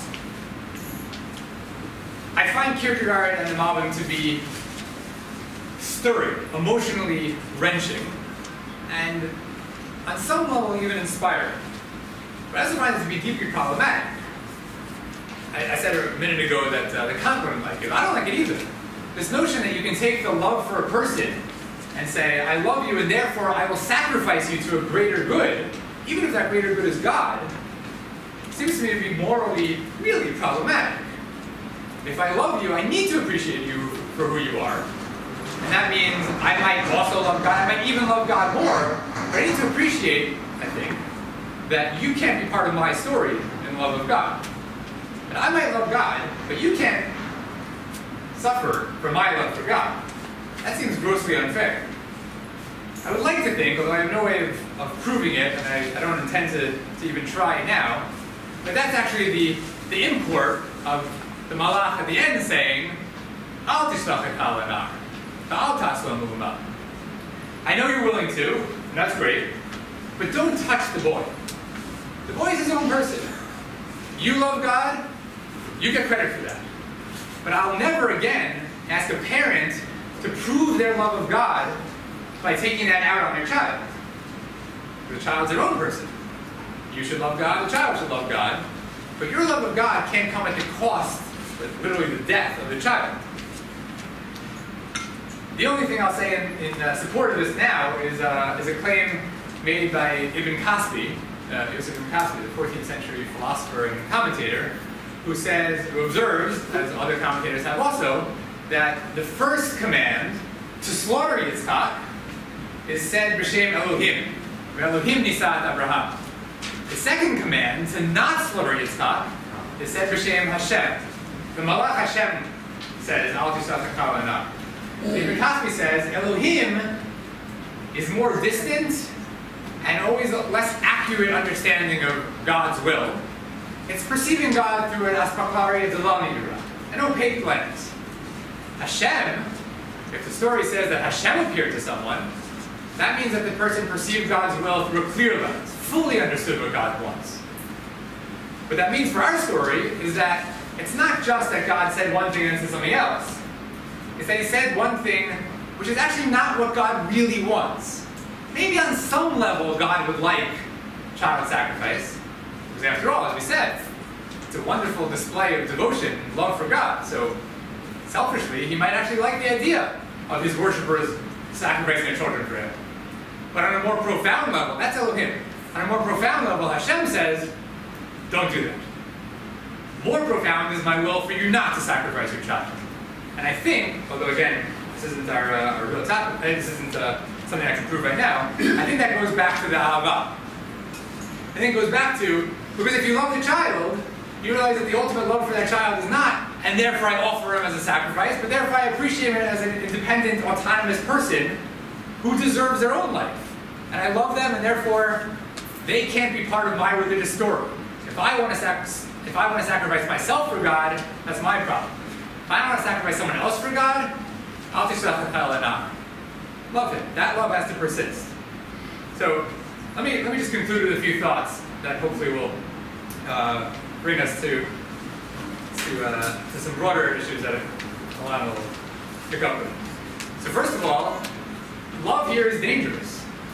A: I find Kierkegaard and the Malbim to be stirring, emotionally wrenching, and on some level even inspiring. But I also find it to be deeply problematic. I, I said a minute ago that uh, the Kant wouldn't like it. I don't like it either. This notion that you can take the love for a person and say, I love you and therefore I will sacrifice you to a greater good, even if that greater good is God, seems to me to be morally really problematic. If I love you, I need to appreciate you for who you are. And that means I might also love God, I might even love God more, but I need to appreciate, I think, that you can't be part of my story in the love of God. And I might love God, but you can't suffer for my love for God. That seems grossly unfair. I would like to think, although I have no way of, of proving it, and I, I don't intend to, to even try now, but that's actually the, the import of the malach at the end saying, Al tishlach et halanar, Al tasla mu'ma. I know you're willing to, and that's great, but don't touch the boy. The boy is his own person. You love God, you get credit for that. But I'll never again ask a parent to prove their love of God by taking that out on their child. The child's their own person. You should love God, the child should love God, but your love of God can't come at the cost, literally the death of the child. The only thing I'll say in, in uh, support of this now is, uh, is a claim made by Ibn Kasbi, uh, Yosef Ibn Kasbi, the fourteenth century philosopher and commentator, who says, who observes, as other commentators have also, that the first command to slaughter Yitzchak is said b'shem Elohim, Elohim nisat Abraham. The second command to not slaughter Yitzchak is said b'shem Hashem. The Malach Hashem says, Al tishlach et halanar. Ibn Kasbi says, Elohim is more distant and always a less accurate understanding of God's will. It's perceiving God through an aspakari delanira, an opaque lens. Hashem, if the story says that Hashem appeared to someone, that means that the person perceived God's will through a clear lens, fully understood what God wants. What that means for our story is that it's not just that God said one thing and then said something else. It's that he said one thing which is actually not what God really wants. Maybe on some level God would like child sacrifice, because after all, as we said, it's a wonderful display of devotion and love for God. So selfishly, he might actually like the idea of his worshippers sacrificing their children for him. But on a more profound level, that's Elohim. On a more profound level, Hashem says, don't do that. More profound is my will for you not to sacrifice your child. And I think, although again, this isn't our, uh, our real topic, this isn't uh, something I can prove right now, I think that goes back to the Akedah. I think it goes back to, because if you love the child, you realize that the ultimate love for that child is not, and therefore I offer him as a sacrifice, but therefore I appreciate him as an independent, autonomous person who deserves their own life. And I love them, and therefore they can't be part of my religious story. If I want to sac- if I want to sacrifice myself for God, that's my problem. If I want to sacrifice someone else for God, I'll just have to tell it not. Love him. That love has to persist. So let me let me just conclude with a few thoughts that hopefully will uh, bring us to to, uh, to some broader issues that Elana will pick up with. So first of all, love here is dangerous.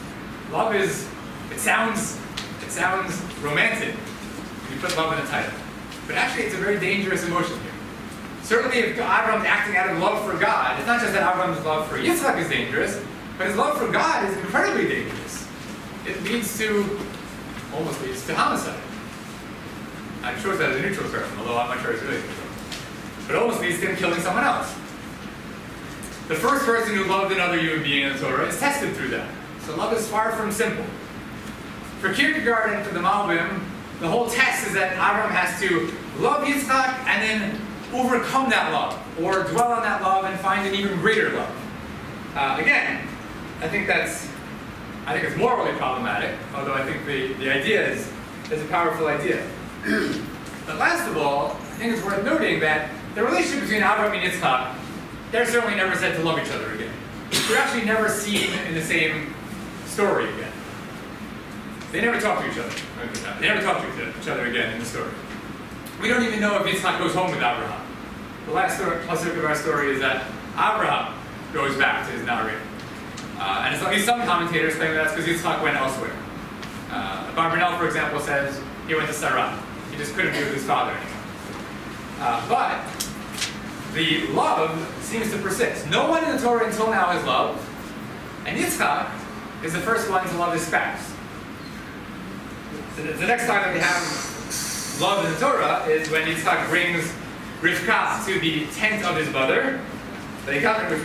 A: love is, it sounds, it sounds romantic when you put love in the title. But actually it's a very dangerous emotion here. Certainly if Abraham's acting out of love for God, it's not just that Abraham's love for Yitzchak is dangerous, but his love for God is incredibly dangerous. It leads to, almost leads to homicide. I'm sure that is a neutral term, although I'm not sure it's really neutral. But it almost leads to him killing someone else. The first person who loved another human being in the Torah is tested through that. So love is far from simple. For Kierkegaard and for the Malbim, the whole test is that Abraham has to love Yitzchak and then overcome that love, or dwell on that love and find an even greater love. Uh, again, I think that's, I think it's morally problematic, although I think the, the idea is, is a powerful idea. But last of all, I think it's worth noting that the relationship between Abraham and Yitzchak, they're certainly never said to love each other again. They're actually never seen in the same story again. They never talk to each other. They never talk to each other again in the story. We don't even know if Yitzchak goes home with Abraham. The last story, pasuk of our story is that Abraham goes back to his nora'im. Uh, and it's, at least some commentators claim that that's because Yitzchak went elsewhere. Uh, Barbanel, for example, says he went to Sarah. He just couldn't be with his father anymore. Uh, but the love seems to persist. No one in the Torah until now has loved, and Yitzchak is the first one to love his spouse. So the, the next time that we have love in the Torah is when Yitzchak brings Rivka to the tent of his mother. He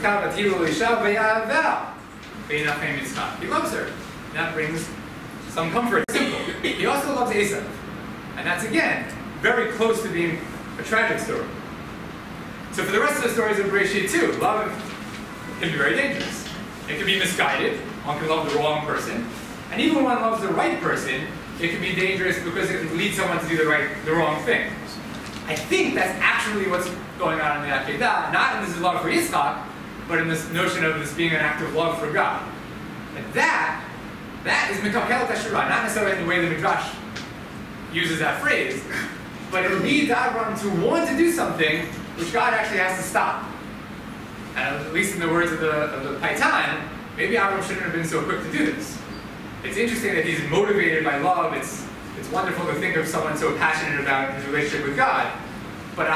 A: loves her. And that brings some comfort. Simple. He also loves Esau. And that's, again, very close to being a tragic story. So for the rest of the stories of Bereshit too, love can be very dangerous. It can be misguided. One can love the wrong person. And even when one loves the right person, it can be dangerous because it can lead someone to do the right, the wrong thing. I think that's actually what's going on in the Akedah, not in this love for Yitzchak, but in this notion of this being an act of love for God. And that, that is mekakelet hashira, not necessarily in the way the Midrash uses that phrase, but it leads Abraham to want to do something which God actually has to stop. And at least in the words of the, of the Paitan, maybe Abraham shouldn't have been so quick to do this. It's interesting that he's motivated by love. It's, it's wonderful to think of someone so passionate about his relationship with God. But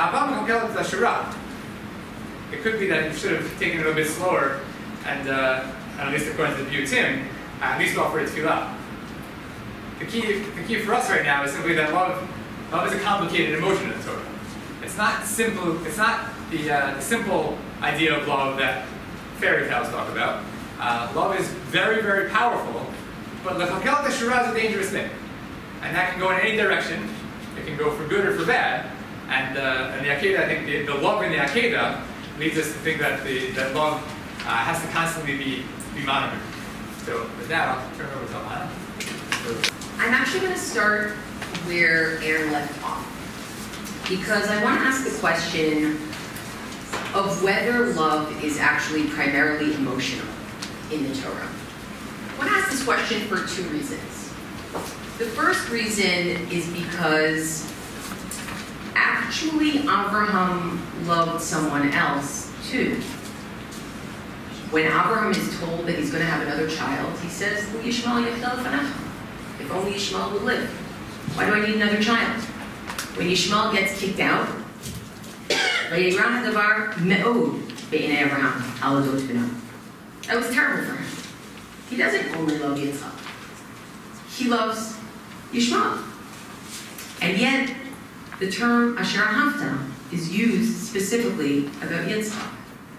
A: it could be that he should have taken it a little bit slower, and uh, at least according to the view of Tim, at least offer it tefillah. The key, the key for us right now is simply that love, love is a complicated emotion in the Torah. It's not simple. It's not the, uh, the simple idea of love that fairy tales talk about. Uh, love is very, very powerful, but l'chakelet hashira is a dangerous thing, and that can go in any direction. It can go for good or for bad. And, uh, and the Akedah, I think the, the love in the Akedah leads us to think that the that love uh, has to constantly be be monitored. So with that, I'll turn it over to Elana.
B: I'm actually going to start where Aaron left off, because I want to ask the question of whether love is actually primarily emotional in the Torah. I want to ask this question for two reasons. The first reason is because actually Abraham loved someone else too. When Abraham is told that he's going to have another child, he says, if only Ishmael would live. Why do I need another child? When Ishmael gets kicked out, that was terrible for him. He doesn't only love Yitzchak. He loves Ishmael. And yet, the term Asher Ahavta is used specifically about Yitzchak.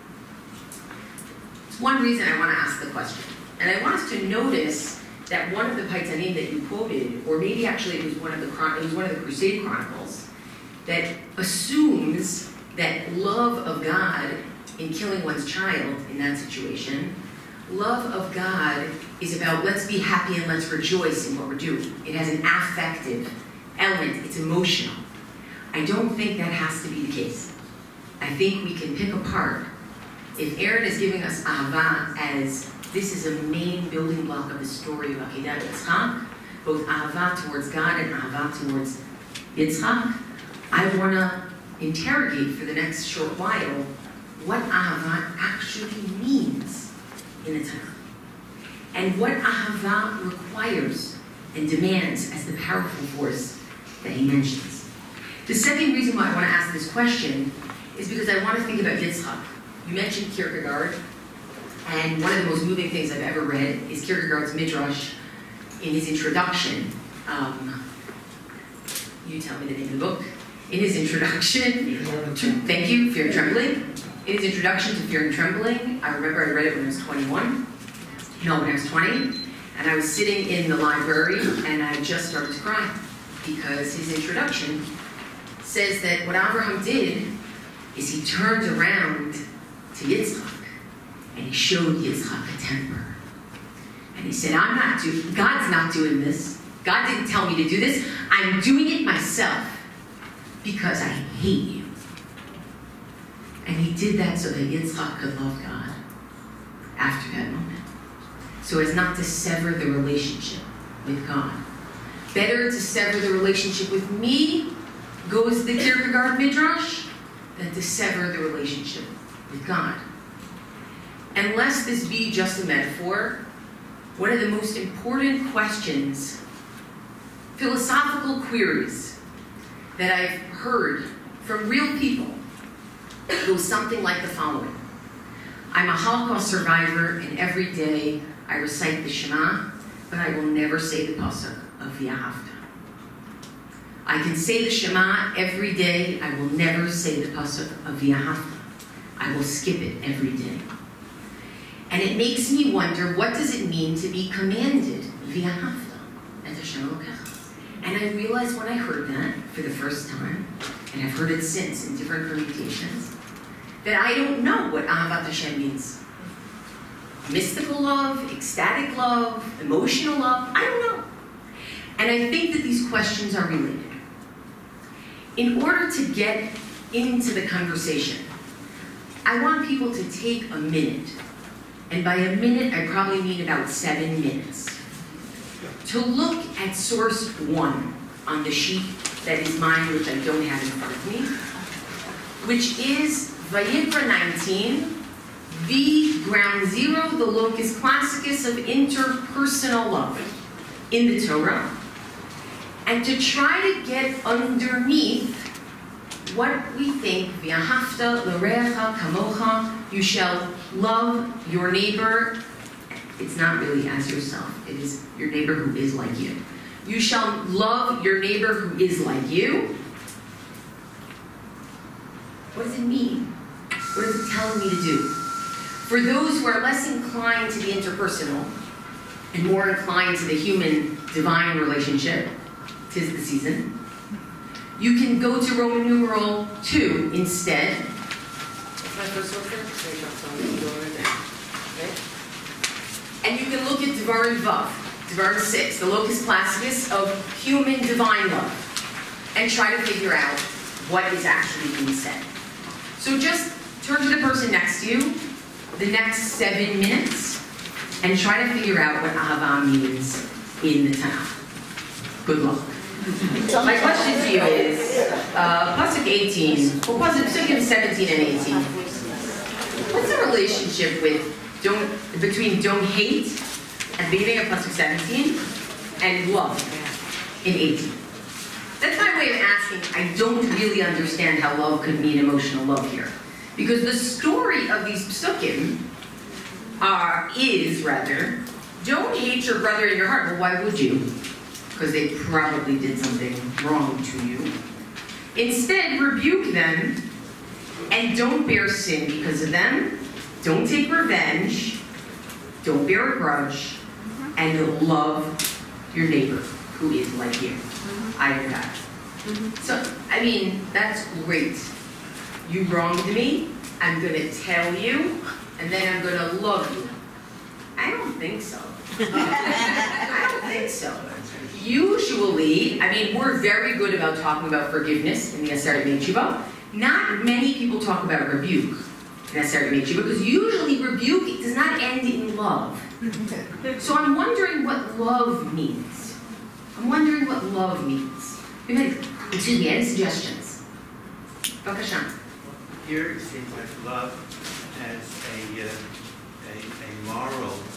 B: It's one reason I want to ask the question. And I want us to notice that one of the Paitanim that you quoted, or maybe actually it was one of the it was one of the Crusade Chronicles, that assumes that love of God in killing one's child in that situation, love of God is about let's be happy and let's rejoice in what we're doing. It has an affective element. It's emotional. I don't think that has to be the case. I think we can pick apart. If Aaron is giving us Ahava as this is a main building block of the story of Akedah Yitzchak, both Ahava towards God and Ahava towards Yitzchak, I want to interrogate for the next short while what Ahava actually means in the Tanakh. and what Ahava requires and demands as the powerful force that he mentions. The second reason why I want to ask this question is because I want to think about Yitzchak. You mentioned Kierkegaard, and one of the most moving things I've ever read is Kierkegaard's Midrash in his introduction. Um, you tell me the name of the book. In his introduction, to, thank you, Fear and Trembling. In his introduction to Fear and Trembling, I remember I read it when I was twenty-one. No, when I was twenty. And I was sitting in the library, and I just started to cry. Because his introduction says that what Abraham did is he turned around to Yitzchak, and he showed Yitzchak a temper. And he said, I'm not doing, God's not doing this. God didn't tell me to do this. I'm doing it myself because I hate you. And he did that so that Yitzchak could love God after that moment. So as not to sever the relationship with God. Better to sever the relationship with me, goes the Kierkegaard Midrash, than to sever the relationship with God. And lest this be just a metaphor, one of the most important questions, philosophical queries, that I've heard from real people goes something like the following. I'm a Holocaust survivor, and every day I recite the Shema, but I will never say the pasuk of V'ahavta. I can say the Shema every day. I will never say the pasuk of V'ahavta. I will skip it every day. And it makes me wonder, what does it mean to be commanded V'ahavta et Hashem Elokecha? And I realized when I heard that for the first time, and I've heard it since in different permutations, that I don't know what Ahavat Hashem means. Mystical love, ecstatic love, emotional love, I don't know. And I think that these questions are related. In order to get into the conversation, I want people to take a minute, and by a minute I probably mean about seven minutes, to look at source one on the sheet that is mine, which I don't have in front of me, which is Vayikra nineteen, the ground zero, the locus classicus of interpersonal love in the Torah, and to try to get underneath what we think, V'ahavta l'reacha kamocha, you shall love your neighbor. It's not really as yourself, it is your neighbor who is like you. You shall love your neighbor who is like you. What does it mean? What is it telling me to do? For those who are less inclined to the interpersonal and more inclined to the human-divine relationship, 'tis the season, you can go to Roman numeral two instead. What's my first one there? And you can look at Devarim Vav, Devarim six, the locus classicus of human divine love, and try to figure out what is actually being said. So just turn to the person next to you, the next seven minutes, and try to figure out what Ahava means in the Tanakh. Good luck. So my question to you is, uh, Pasuk eighteen, or Pasuk seventeen and eighteen, what's the relationship with don't between don't hate at the beginning of Pasuk seventeen and love in eighteen? That's my way of asking. I don't really understand how love could mean emotional love here. Because the story of these psukim are, is, rather, don't hate your brother in your heart. Well, why would you? Because they probably did something wrong to you. Instead, rebuke them and don't bear sin because of them. Don't take revenge. Don't bear a grudge. And love your neighbor who is like you. I hear that. So, I mean, that's great. You wronged me, I'm going to tell you, and then I'm going to love you. I don't think so. I don't think so. Usually, I mean, we're very good about talking about forgiveness in the Aseret Me'Tshuva. Not many people talk about rebuke in Aseret Me'Tshuva, because usually rebuke does not end in love. So I'm wondering what love means. I'm wondering what love means. Excuse me, any suggestions? Bakashan.
C: Here it seems like love as a, uh, a, a moral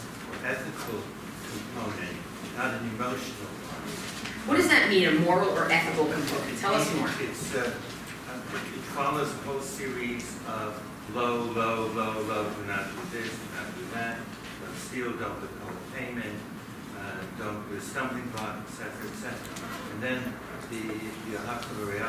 C: ethical component, not an emotional one.
B: What does that mean, a moral or ethical component? Tell us more.
C: It's, uh, it follows a whole series of low, low, low, low, do not do this, do not do that, don't steal, don't withhold payment, uh, don't do a stumbling block, et cetera, et cetera. And then the the Akedah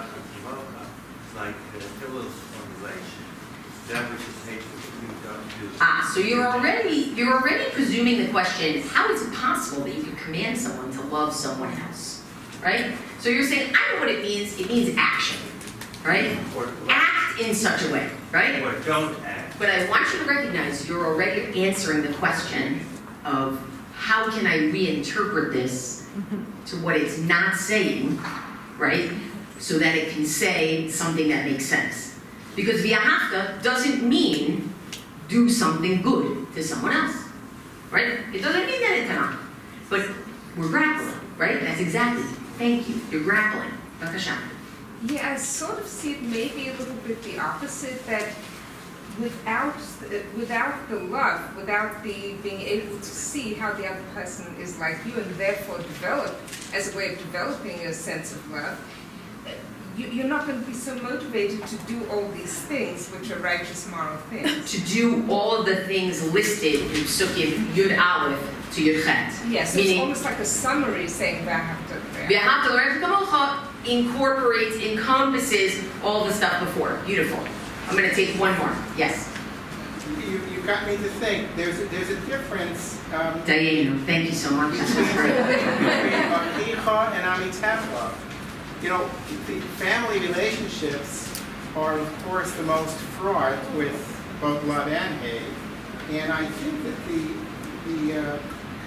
C: is like uh, Hillel's formulation. That which is hateful you don't do.
B: Ah, so you're already you're already presuming the question, how is it possible that you could command someone to love someone else? Right? So you're saying, I know what it means. It means action. Right?
C: Or,
B: Act in such a way. Right?
C: Or don't act.
B: But I want you to recognize you're already answering the question of how can I reinterpret this to what it's not saying, right? So that it can say something that makes sense. Because v'ahavta doesn't mean do something good to someone else, right? It doesn't mean that in Tanakh. But we're grappling, right? That's exactly. Thank you. You're grappling. Bakasha.
D: Yeah, I sort of see it maybe a little bit the opposite, that without without the love, without the being able to see how the other person is like you, and therefore develop as a way of developing a sense of love, you, you're not going to be so motivated to do all these things, which are righteous moral things.
B: To do all of the things listed in Psukim Yud Aleph to Yud Chet.
D: Yes,
B: Meaning,
D: it's almost like a summary saying v'ahavta.
B: V'ahavta l'oreach kamocha incorporates, encompasses all the stuff before. Beautiful. I'm going to take one more. Yes.
E: You, you got me to think. There's a, there's a difference. Um,
B: Dayenu, thank you so much.
E: between Akedah and Amitecha. You know, the family relationships are, of course, the most fraught with both love and hate. And I think that the the uh,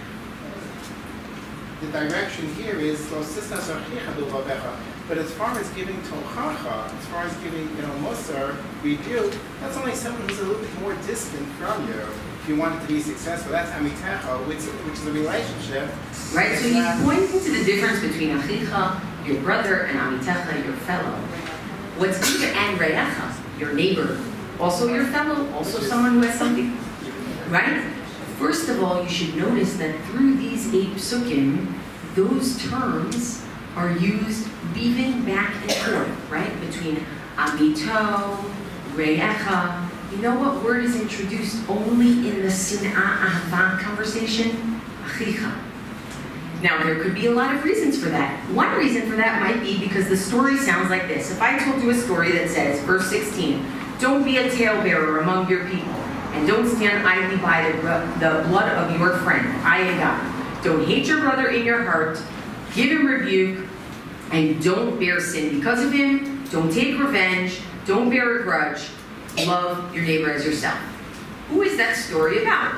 E: the direction here is Lo sisnas achicha b'levavecha. But as far as giving tochacha, as far as giving, you know, musar, rebuke, that's only someone who's a little bit more distant from you. If you want it to be successful, that's amitecha, which, which is a relationship.
B: Right, so he's pointing to the difference between achicha, your brother, and amitecha, your fellow. What's bigger, and re'echa, your neighbor, also your fellow, also someone who has something, right? First of all, you should notice that through these eight psukim, those terms are used weaving back and forth, right? Between amito, re'echa. You know what word is introduced only in the sin'ah ahava conversation? Achicha. Now, there could be a lot of reasons for that. One reason for that might be because the story sounds like this. If I told you a story that says, verse sixteen, don't be a talebearer among your people, and don't stand idly by the, the blood of your friend. I am God. Don't hate your brother in your heart. Give him rebuke, and don't bear sin because of him. Don't take revenge. Don't bear a grudge. Love your neighbor as yourself. Who is that story about?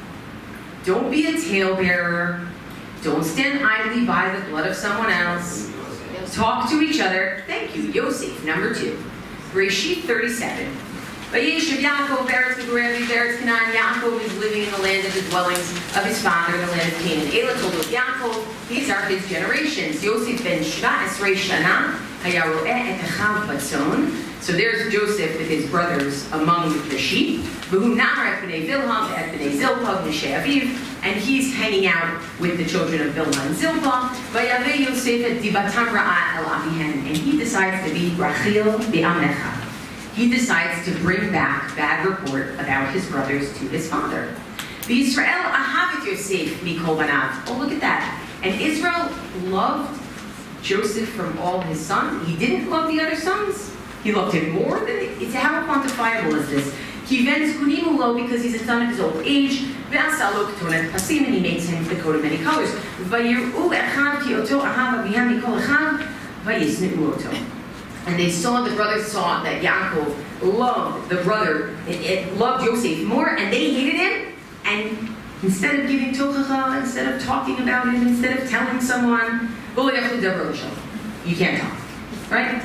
B: Don't be a talebearer. Don't stand idly by the blood of someone else. Talk to each other. Thank you. Yosef, number two. Bereshit thirty-seven. Vayeshev Yaakov Eretz Migurevi Eretz Canaan. Yaakov is living in the land of the dwellings of his father, the land of Canaan. Ela told of Yaakov, these are his generations. Yosef ben Shva Esrei Shana Haya Ro'eh et Achav Batzon. So there's Joseph with his brothers among the sheep. V'hu Nahar et Bnei Bilhah et Bnei Zilpah B'nei Aviv, and he's hanging out with the children of Bilhah and Zilpah. Vayaveh Yosef et Dibatam Ra'ah El Avihen, and he decides to be Rachil Be'amecha. He decides to bring back bad report about his brothers to his father. V'Yisrael ahavet Yosef mikol banav. Oh, look at that. And Israel loved Joseph from all his sons. He didn't love the other sons. He loved him more than it's how quantifiable is this? He vends kunimulo because he's a son of his old age. Ve'asalo ketonet pasim, and he makes him the coat of many colors. Vayiru echav ki oto ahava b'yam mikol echav vayisneu oto. And they saw, the brothers saw that Yaakov loved the brother, it, it loved Yosef more, and they hated him. And instead of giving tochacha, instead of talking about him, instead of telling someone, you can't talk, right?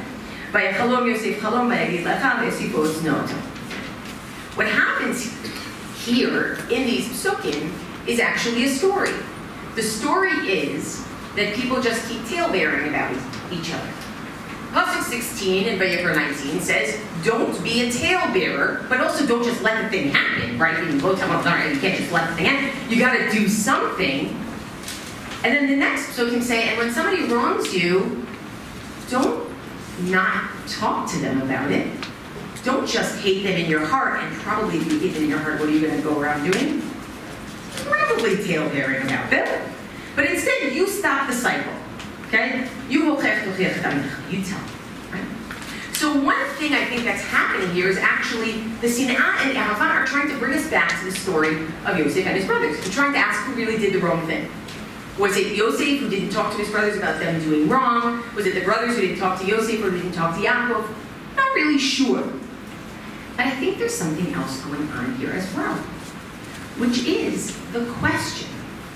B: What happens here in these psukim is actually a story. The story is that people just keep tale-bearing about each other. Pasuk sixteen and Vayikra nineteen says, don't be a talebearer, but also don't just let the thing happen, right? When you go tell them, you can't just let the thing happen. You got to do something. And then the next psukim say, and when somebody wrongs you, don't not talk to them about it. Don't just hate them in your heart, and probably if you hate them in your heart, what are you going to go around doing? Probably talebearing about them. But instead, you stop the cycle. Okay? You will have to you tell. Right? So one thing I think that's happening here is actually the Sin'ah and Ahavah are trying to bring us back to the story of Yosef and his brothers. They're trying to ask who really did the wrong thing. Was it Yosef who didn't talk to his brothers about them doing wrong? Was it the brothers who didn't talk to Yosef or didn't talk to Yaakov? Not really sure. But I think there's something else going on here as well, which is the question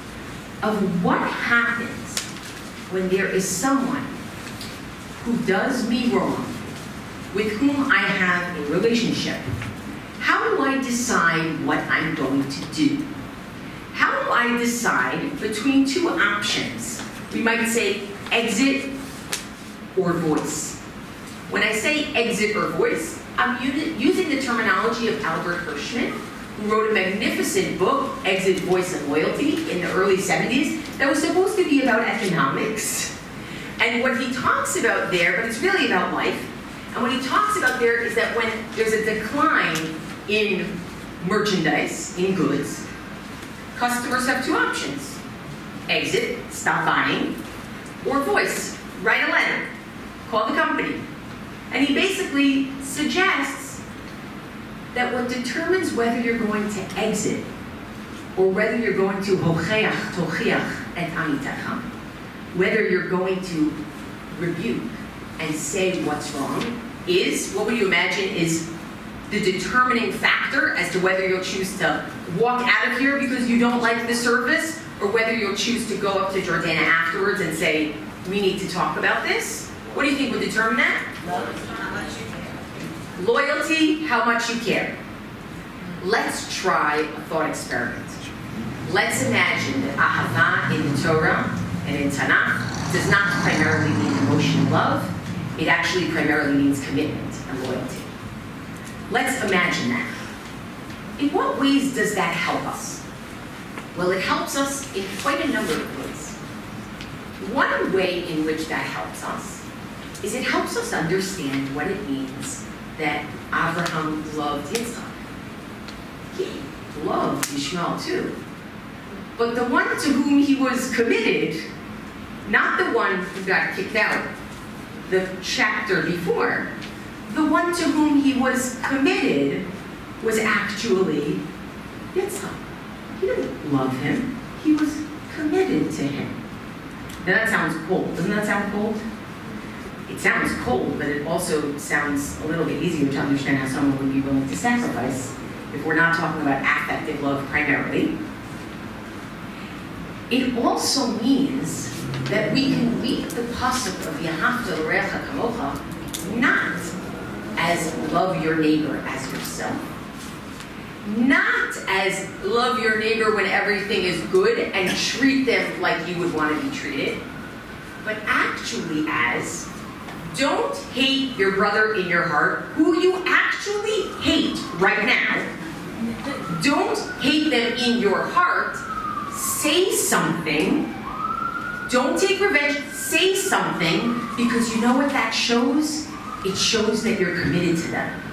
B: of what happens when there is someone who does me wrong, with whom I have a relationship. How do I decide what I'm going to do? How do I decide between two options? We might say exit or voice. When I say exit or voice, I'm using the terminology of Albert Hirschman, who wrote a magnificent book, Exit, Voice, and Loyalty, in the early seventies, that was supposed to be about economics. And what he talks about there, but it's really about life, and what he talks about there is that when there's a decline in merchandise, in goods, customers have two options. Exit, stop buying, or voice, write a letter, call the company. And he basically suggests that what determines whether you're going to exit or whether you're going to hocheach, tochiach, et amitecha, whether you're going to rebuke and say what's wrong, is, what would you imagine is the determining factor as to whether you'll choose to walk out of here because you don't like the service, or whether you'll choose to go up to Jordana afterwards and say, we need to talk about this? What do you think would determine that? Loyalty, how much you care. Let's try a thought experiment. Let's imagine that Ahavah in the Torah and in Tanakh does not primarily mean emotional love. It actually primarily means commitment and loyalty. Let's imagine that. In what ways does that help us? Well, it helps us in quite a number of ways. One way in which that helps us is it helps us understand what it means that Abraham loved Yitzchak. He loved Ishmael too. But the one to whom he was committed, not the one who got kicked out the chapter before, the one to whom he was committed was actually Yitzchak. He didn't love him, he was committed to him. Now that sounds cold. Doesn't that sound cold? It sounds cold, but it also sounds a little bit easier to understand how someone would be willing to sacrifice if we're not talking about affective love primarily. It also means that we can read the pasuk of Yahavta l'reacha kamocha not as love your neighbor as yourself, not as love your neighbor when everything is good and treat them like you would want to be treated, but actually as don't hate your brother in your heart, who you actually hate right now. Don't hate them in your heart. Say something. Don't take revenge. Say something, because you know what that shows? It shows that you're committed to them.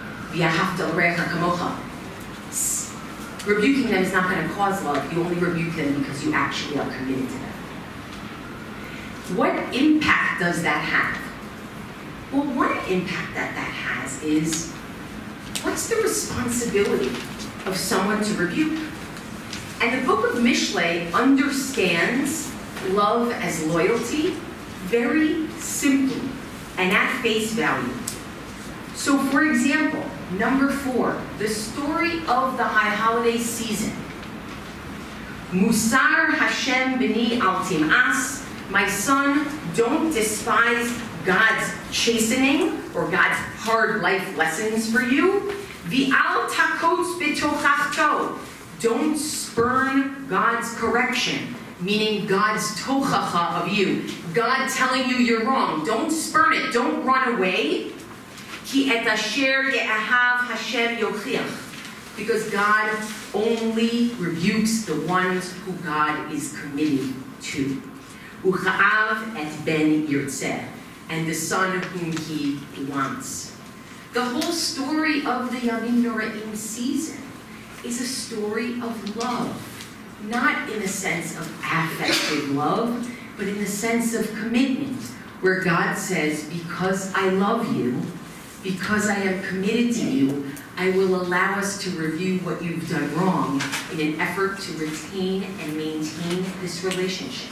B: Rebuking them is not going to cause love. You only rebuke them because you actually are committed to them. What impact does that have? Well, one impact that that has is, what's the responsibility of someone to rebuke? And the book of Mishlei understands love as loyalty very simply and at face value. So for example, number four, the story of the high holiday season. Musar Hashem b'ni al tim'as, my son, don't despise God's chastening or God's hard life lessons for you. V'al takotz b'tochachto, don't spurn God's correction. meaning God's tochacha of you. God telling you you're wrong. Don't spurn it. Don't run away. Ki et asher ye'ahav Hashem yochiach. Because God only rebukes the ones who God is committed to. Ucha'av et ben yirtzeh. And the son whom he wants. The whole story of the Yamim Noraim season is a story of love. Not in the sense of affective love, but in the sense of commitment, where God says, because I love you, because I am committed to you, I will allow us to review what you've done wrong in an effort to retain and maintain this relationship.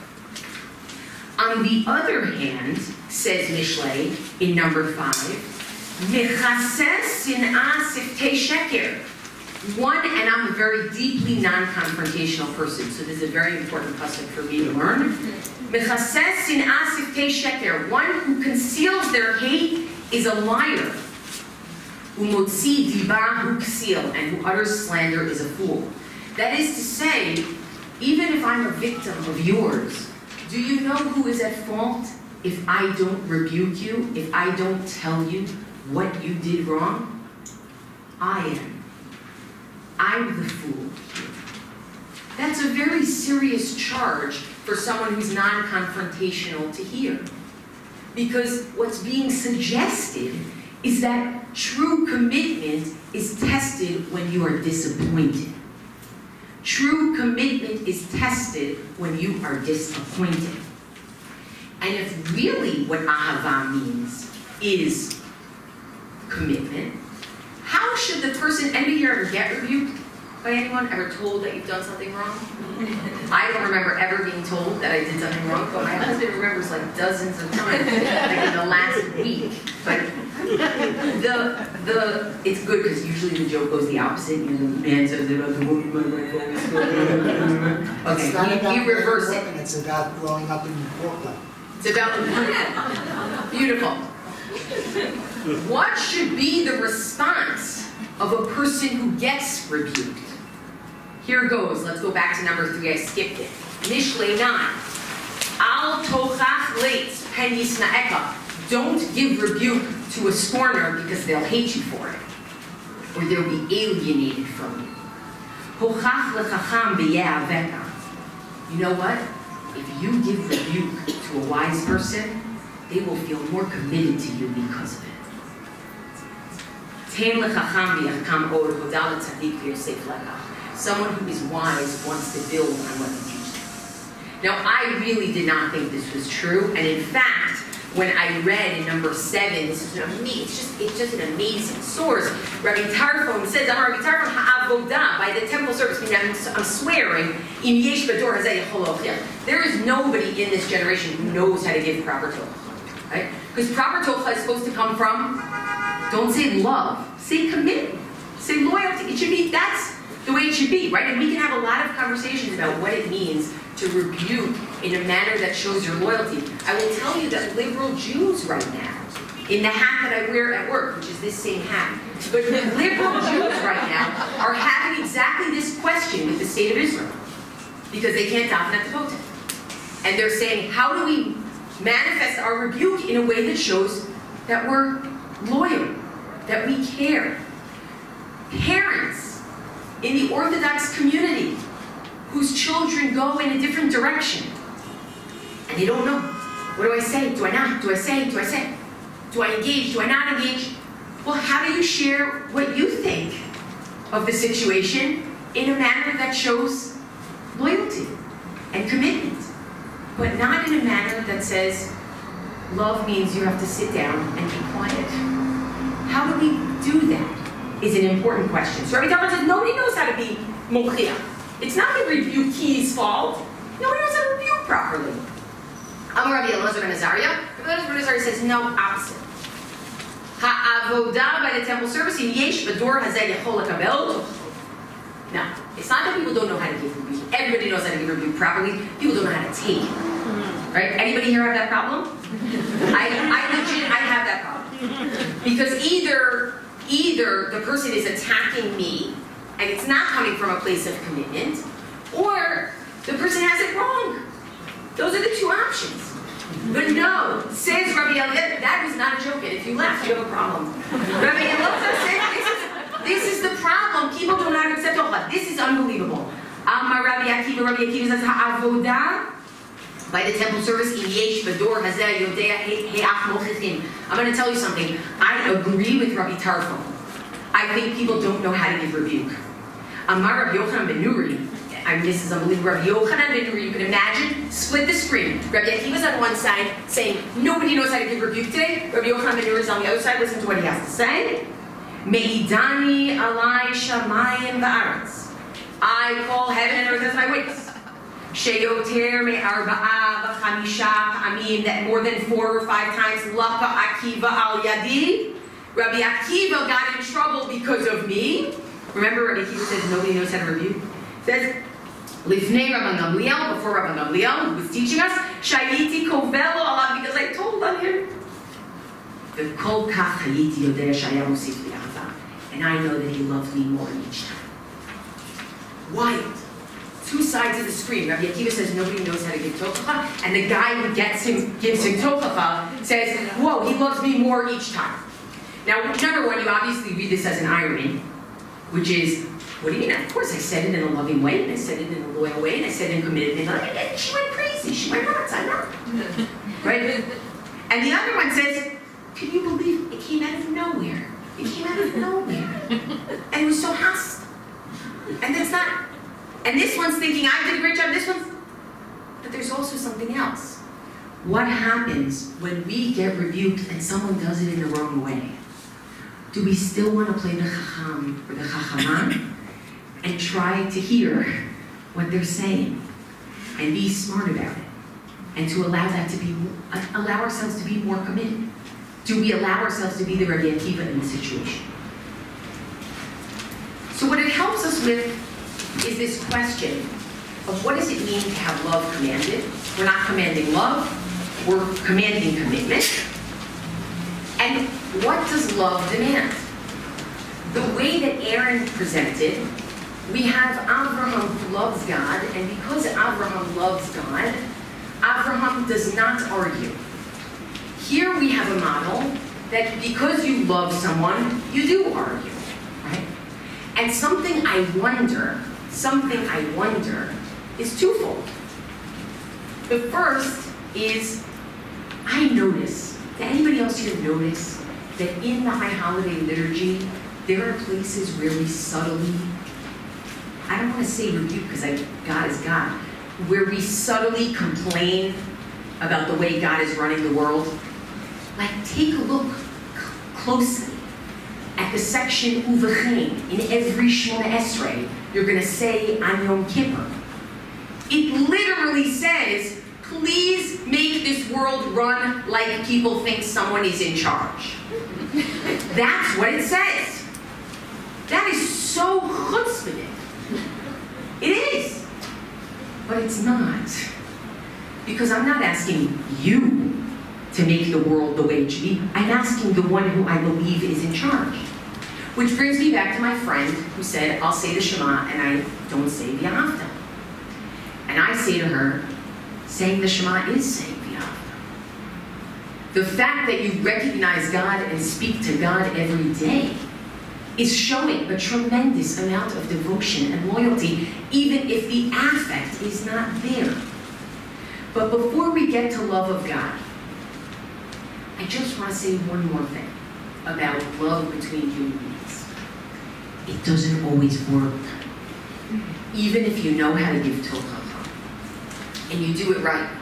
B: On the other hand, says Mishlei in number five, Mechaseh sin'ah siftei sheker. One, and I'm a very deeply non-confrontational person, so this is a very important pasuk for me to learn. Mechaseh sin'ah siftei sheker. One who conceals their hate is a liar. Umotzi diba huksil, and who utters slander is a fool. That is to say, even if I'm a victim of yours, do you know who is at fault if I don't rebuke you, if I don't tell you what you did wrong? I am. I'm the fool. That's a very serious charge for someone who's non-confrontational to hear. Because what's being suggested is that true commitment is tested when you are disappointed. True commitment is tested when you are disappointed. And if really what ahava means is commitment, how should the person, anybody here ever get rebuked by anyone? Ever told that you've done something wrong? I don't remember ever being told that I did something wrong, but my husband remembers like dozens of times, like in the last week. But the, the, it's good because usually the joke goes the opposite. You know, the man says it about the woman. Okay,
F: it's not
B: you,
F: about
B: you reverse it.
F: It's about growing up in Brooklyn.
B: It's about, beautiful. What should be the response of a person who gets rebuked? Here goes. Let's go back to number three. I skipped it. Mishlei nine. Al tochach leitz pen yisna'eka. Don't give rebuke to a scorner because they'll hate you for it, or they'll be alienated from you. Hochach lechacham b'ye'aveka. You know what? If you give rebuke to a wise person, they will feel more committed to you because of it. Someone who is wise wants to build on what you teach them. Now, I really did not think this was true, and in fact, when I read in number seven, this is an amazing, it's just, it's just an amazing source. Rabbi Tarfon says, I'm Rabbi Tarfon ha'avodah, by the temple service, meaning I'm, I'm swearing, im yesh b'dor hazeh yachol le'ochiach. There is nobody in this generation who knows how to give proper Torah. Right? Because proper Torah is supposed to come from, don't say love, say commitment, say loyalty. It should be, that's the way it should be, right? And we can have a lot of conversations about what it means to rebuke in a manner that shows your loyalty. I will tell you that liberal Jews right now, in the hat that I wear at work, which is this same hat, but liberal Jews right now are having exactly this question with the state of Israel because they can't daven at the Kotel. And they're saying, how do we manifest our rebuke in a way that shows that we're loyal, that we care? Parents in the Orthodox community whose children go in a different direction, and they don't know, what do I say? Do I not? Do I say? Do I say? Do I engage? Do I not engage? Well, how do you share what you think of the situation in a manner that shows loyalty and commitment, but not in a manner that says, love means you have to sit down and be quiet? How do we do that is an important question. So Rabbi Tarfon says, nobody knows how to be mochia. It's not the rebukee's fault. Nobody knows how to rebuke properly. Amar Rabbi Elazar ben Azariah. Rabbi Elazar ben Azariah says, no, opposite. Ha'avodah by the temple service, in yesh b'dor hazeh yachol lekabel. No, it's not that people don't know how to give rebuke. Everybody knows how to give rebuke properly. People don't know how to take it. Right? Anybody here have that problem? I, I legit, I have that problem. Because either, either the person is attacking me, and it's not coming from a place of commitment, or the person has it wrong. Those are the two options. But no, says Rabbi Eliezer, that was not a joke, and if you laugh, you have a problem. Rabbi Eliezer said, this is, this is the problem. People do not accept Torah. This is unbelievable. Amar Rabbi Akiva, Rabbi Akiva says, Ha'avodah, by the temple service, in Yesh, Bador, Hazeh, Yodea, He'ach, Mochichim. I'm going to tell you something. I agree with Rabbi Tarfon. I think people don't know how to give rebuke. Amar Rabbi Yochanan ben Nuri, I mean, this is unbelievable. Rabbi Yochanan ben Nuri, you can imagine, split the screen. Rabbi Akiva's on one side, saying, nobody knows how to give rebuke today. Rabbi Yochanan ben Nuri is on the other side, listen to what he has to say. Me'idani alai shamayim va'aretz. I call heaven and earth as my witness. Sheyoter me'arba'a v'chamisha pa'amim, that more than four or five times, lapa Akiva al yadi. Rabbi Akiva got in trouble because of me. Remember, Rabbi Akiva says nobody knows how to rebuke. Says, Lifnei Rabban Gamliel, before Rabban Gamliel, who was teaching us, Shayiti kovelo alav, because I told on him. V'kol kach hayiti yodea shaya mosif li ahava, and I know that he loved me more each time. Wild. Two sides of the screen. Rabbi Akiva says nobody knows how to give tochacha, and the guy who gets him, gives him tochacha says, whoa, he loves me more each time. Now, number one, you obviously read this as an irony, which is, what do you mean? Of course, I said it in a loving way, and I said it in a loyal way, and I said it in a committed way. And she went crazy. She went nuts. I know. Right? And the other one says, can you believe it came out of nowhere? It came out of nowhere. And it was so hostile. And that's not... And this one's thinking, I did a great job. This one's... But there's also something else. What happens when we get rebuked and someone does it in the wrong way? Do we still want to play the chacham or the chachaman and try to hear what they're saying and be smart about it and to allow that to be, allow ourselves to be more committed? Do we allow ourselves to be the Rabbi Akiva in the situation? So what it helps us with is this question of what does it mean to have love commanded? We're not commanding love, we're commanding commitment. And what does love demand? The way that Aaron presented, we have Abraham who loves God, and because Abraham loves God, Abraham does not argue. Here we have a model that because you love someone, you do argue, right? And something I wonder, something I wonder is twofold. The first is, I notice, did anybody else here notice that in the High Holiday liturgy, there are places where we subtly, I don't want to say rebuke because I, God is God, where we subtly complain about the way God is running the world? Like, take a look closely at the section Uvechain. In every Shmona Esrei, you're going to say on Yom Kippur. It literally says, please make this world run like people think someone is in charge. That's what it says. That is so chutzpah. It is. But it's not. Because I'm not asking you to make the world the way it should be. I'm asking the one who I believe is in charge. Which brings me back to my friend who said, I'll say the Shema and I don't say the Akedah. And I say to her, saying the Shema is saying the Akedah. The fact that you recognize God and speak to God every day is showing a tremendous amount of devotion and loyalty, even if the affect is not there. But before we get to love of God, I just want to say one more thing about love between human beings. It doesn't always work. Even if you know how to give Torah and you do it right,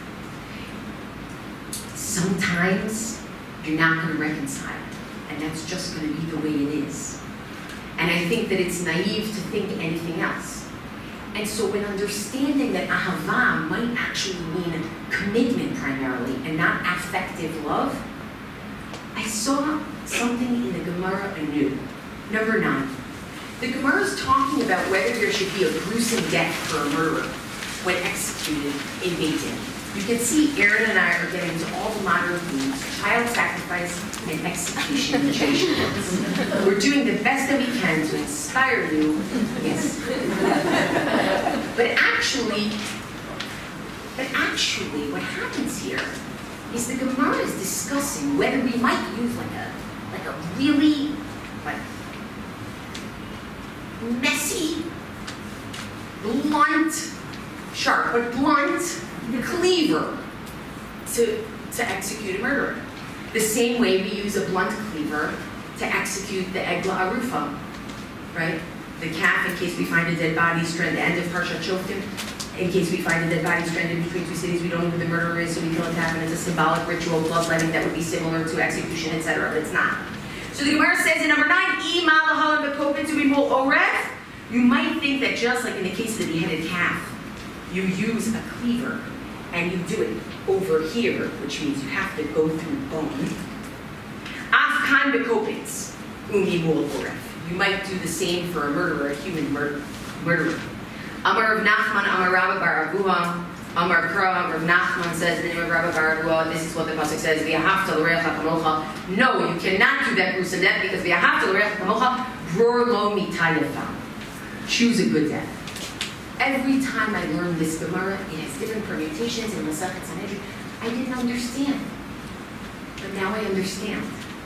B: sometimes you're not going to reconcile, and that's just going to be the way it is. And I think that it's naive to think anything else. And so when understanding that ahava might actually mean commitment primarily and not affective love, I saw something in the Gemara anew. Number nine. The Gemara is talking about whether there should be a gruesome death for a murderer when executed in bidden. You can see Aaron and I are getting into all the modern themes, child sacrifice and execution in Jewish books. We're doing the best that we can to inspire you. Yes. But actually, but actually, what happens here is the Gemara is discussing whether we might use like a, like a really, like, messy, blunt, sharp, but blunt cleaver to, to execute a murderer. The same way we use a blunt cleaver to execute the Egla Arufa, right? The calf, in case we find a dead body, strand, the end of Parshat Shoftim, in case we find a dead body stranded between two cities, we don't know who the murderer is, so we kill a calf, and it's a symbolic ritual, bloodletting that would be similar to execution, et cetera, but it's not. So the Gemara says in number nine, you might think that just like in the case of the beheaded calf, you use a cleaver, and you do it over here, which means you have to go through bone. Afkan bekopitz, umi mul oref. You might do the same for a murderer, a human murder, murderer. Amar Rav Nachman, Amar Rabba Bar Avuha, Amar Kra, Rav Nachman says in the name of Rabba Bar Avuha, this is what the pasuk says, V'yahavta l'reacha kamocha. No, you cannot do that gruesome death because V'yahavta l'reacha kamocha, bror lo mitayafa. Choose a good death. Every time I learn this Gemara, it has different permutations in Masachet Sanhedrin. I didn't understand, but now I understand.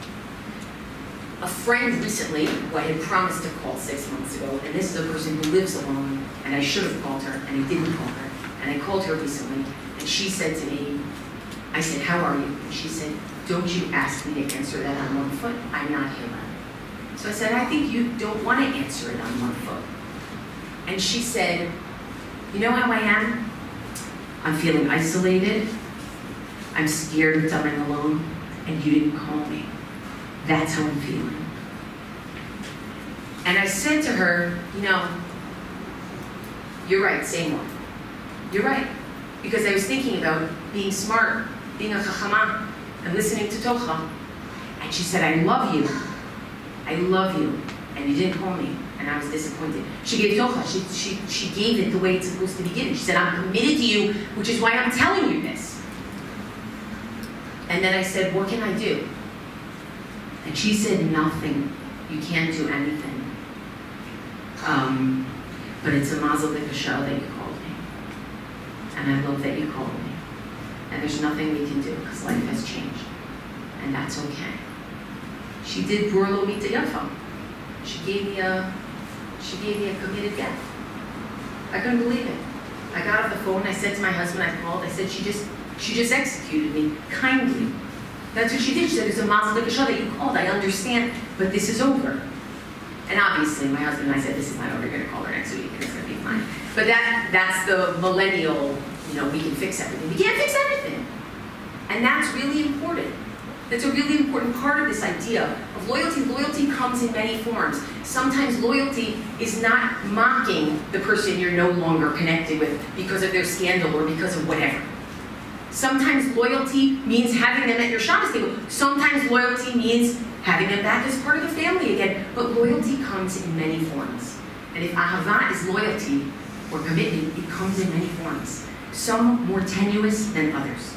B: A friend recently, who I had promised to call six months ago, and this is a person who lives alone, and I should have called her, and I didn't call her, and I called her recently, and she said to me, I said, how are you? And she said, don't you ask me to answer that on one foot, I'm not human. So I said, I think you don't want to answer it on one foot. And she said, you know how I am? I'm feeling isolated, I'm scared of dying alone, and you didn't call me. That's how I'm feeling. And I said to her, you know, you're right, same one. You're right. Because I was thinking about being smart, being a chachama, and listening to Tocha. And she said, I love you. I love you. And you didn't call me. And I was disappointed. She gave Tocha. She, she, she gave it the way it's supposed to be given. She said, I'm committed to you, which is why I'm telling you this. And then I said, what can I do? And she said, nothing. You can't do anything. Um, but it's a mazel v'kashel that you called me. And I love that you called me. And there's nothing we can do because life has changed. And that's okay. She did bror lo mitayafa. She gave me a, she gave me a committed death. I couldn't believe it. I got off the phone, I said to my husband, I called, I said, she just, she just executed me kindly. That's what she did. She said, it's a mazel v'kashel that you called. I understand, but this is over. And obviously, my husband and I said, this is not over. You're going to call her next week, and it's going to be fine. But that that's the millennial, you know, we can fix everything. We can't fix everything. And that's really important. That's a really important part of this idea of loyalty. Loyalty comes in many forms. Sometimes loyalty is not mocking the person you're no longer connected with because of their scandal or because of whatever. Sometimes loyalty means having them at your Shabbos table. Sometimes loyalty means having them back as part of the family again. But loyalty comes in many forms. And if ahava is loyalty or commitment, it comes in many forms. Some more tenuous than others.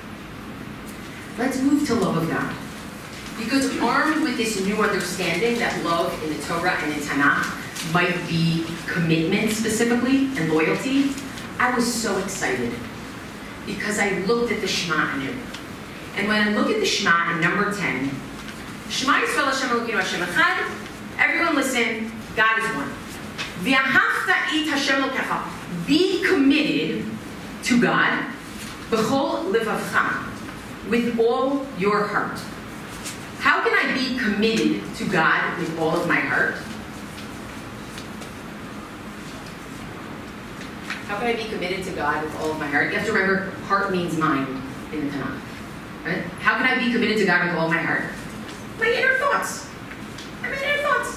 B: Let's move to love of God. Because armed with this new understanding that love in the Torah and in Tanakh might be commitment specifically and loyalty, I was so excited. Because I looked at the Shema anew. And when I look at the Shema in number ten, Shema Yisrael Hashem Elokeinu Hashem Echad, everyone listen, God is one. V'ahavta it Hashem Elokecha, be committed to God, b'chol levavcha, with all your heart. How can I be committed to God with all of my heart? How can I be committed to God with all of my heart? You have to remember, heart means mind in the Tanakh. Right? How can I be committed to God with all my heart? My inner thoughts. My inner thoughts.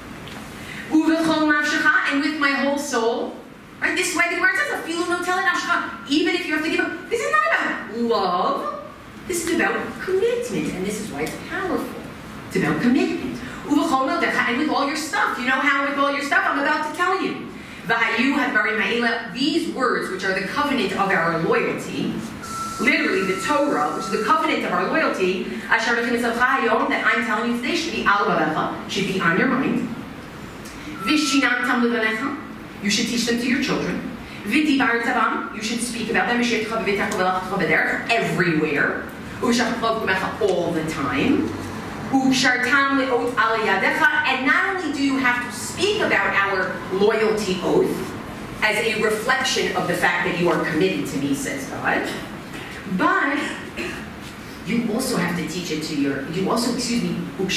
B: And with my whole soul. Right? This is why the word says, "Afilu no tele nafshecha." Even if you have to give up. This is not about love. This is about commitment. And this is why it's powerful. It's about commitment. And with all your stuff. You know how with all your stuff? I'm about to tell you. These words, which are the covenant of our loyalty, literally the Torah, which is the covenant of our loyalty, that I'm telling you today should be al should be on your mind. You should teach them to your children. V'dibarta bam, you should speak about them. Everywhere. All the time. And not only do you have to speak about our loyalty oath as a reflection of the fact that you are committed to me, says God, but you also have to teach it to your, you also, excuse me, you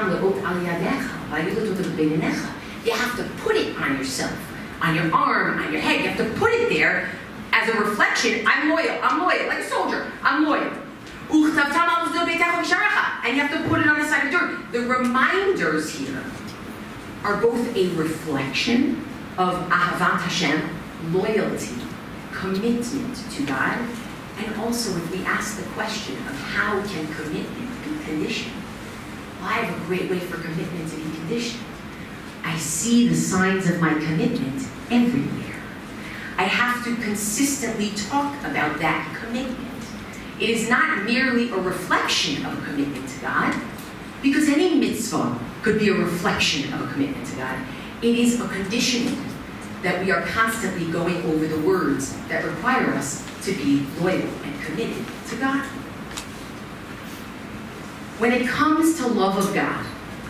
B: have to put it on yourself, on your arm, on your head. You have to put it there as a reflection. I'm loyal, I'm loyal, like a soldier, I'm loyal. And you have to put it on the side of the door. The reminders here are both a reflection of Ahavat Hashem, loyalty, commitment to God, and also if we ask the question of how can commitment be conditioned? Well, I have a great way for commitment to be conditioned. I see the signs of my commitment everywhere. I have to consistently talk about that commitment. It is not merely a reflection of a commitment to God, because any mitzvah could be a reflection of a commitment to God. It is a conditioning that we are constantly going over the words that require us to be loyal and committed to God. When it comes to love of God,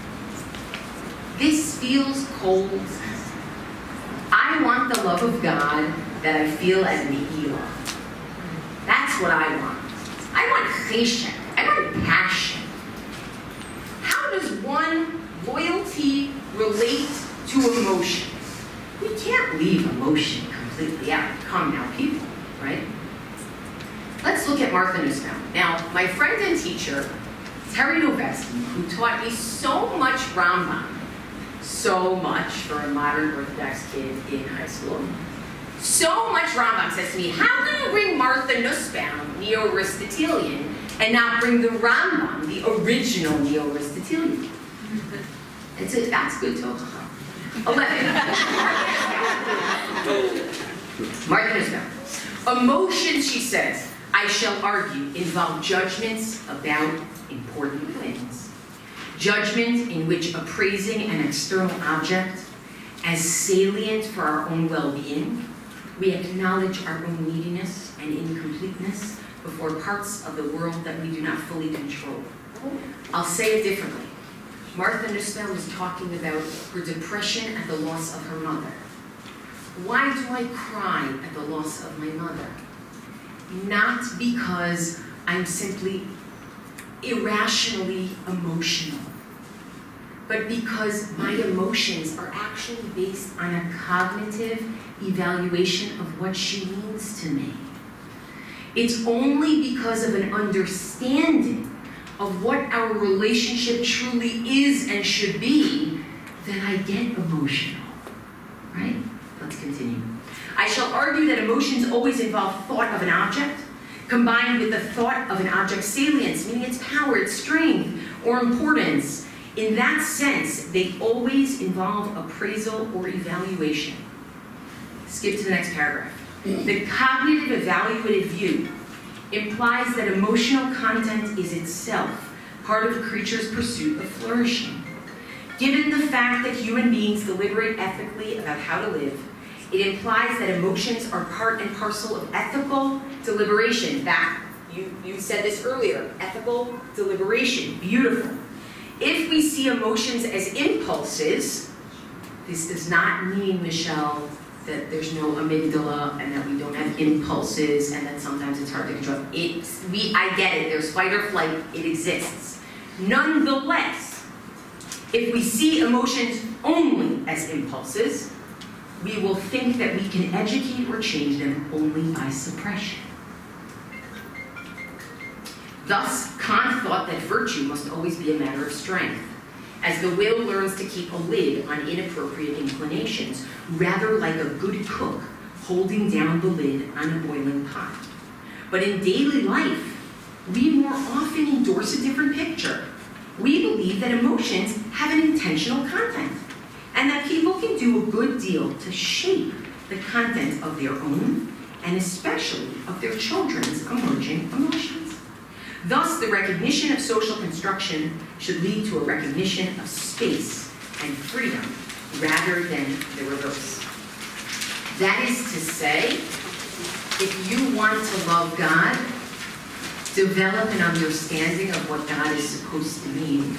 B: this feels cold. I want the love of God that I feel as Ne'ilah. That's what I want. I want chesed. I want passion. How does one loyalty relate to emotion? We can't leave emotion completely out. Come now, people, right? Let's look at Martha Nussbaum. Now, my friend and teacher, Terry Novetsky, who taught me so much Rambam, so much for a modern Orthodox kid in high school, so much Rambam, says to me, how can you bring Martha Nussbaum, Neo-Aristotelian, and not bring the Rambam, the original Neo-Aristotelian? It's a, that's good Torah. eleven. Martha Nussbaum. Emotions, she says, I shall argue, involve judgments about important things. Judgment in which appraising an external object as salient for our own well-being, we acknowledge our own neediness and incompleteness before parts of the world that we do not fully control. I'll say it differently. Martha Nussbaum was talking about her depression at the loss of her mother. Why do I cry at the loss of my mother? Not because I'm simply irrationally emotional, but because my emotions are actually based on a cognitive evaluation of what she means to me. It's only because of an understanding of what our relationship truly is and should be that I get emotional, right? Let's continue. I shall argue that emotions always involve thought of an object, combined with the thought of an object's salience, meaning its power, its strength, or importance. In that sense, they always involve appraisal or evaluation. Skip to the next paragraph. The cognitive evaluative view implies that emotional content is itself part of a creature's pursuit of flourishing. Given the fact that human beings deliberate ethically about how to live, it implies that emotions are part and parcel of ethical deliberation. That, you, you said this earlier, ethical deliberation, beautiful. If we see emotions as impulses, this does not mean, Michelle, that there's no amygdala and that we don't have impulses and that sometimes it's hard to control. It's, we, I get it, there's fight or flight, it exists. Nonetheless, if we see emotions only as impulses, we will think that we can educate or change them only by suppression. Thus, Kant thought that virtue must always be a matter of strength, as the will learns to keep a lid on inappropriate inclinations, rather like a good cook holding down the lid on a boiling pot. But in daily life, we more often endorse a different picture. We believe that emotions have an intentional content, and that people can do a good deal to shape the content of their own, and especially of their children's emerging emotions. Thus, the recognition of social construction should lead to a recognition of space and freedom rather than the reverse. That is to say, if you want to love God, develop an understanding of what God is supposed to mean.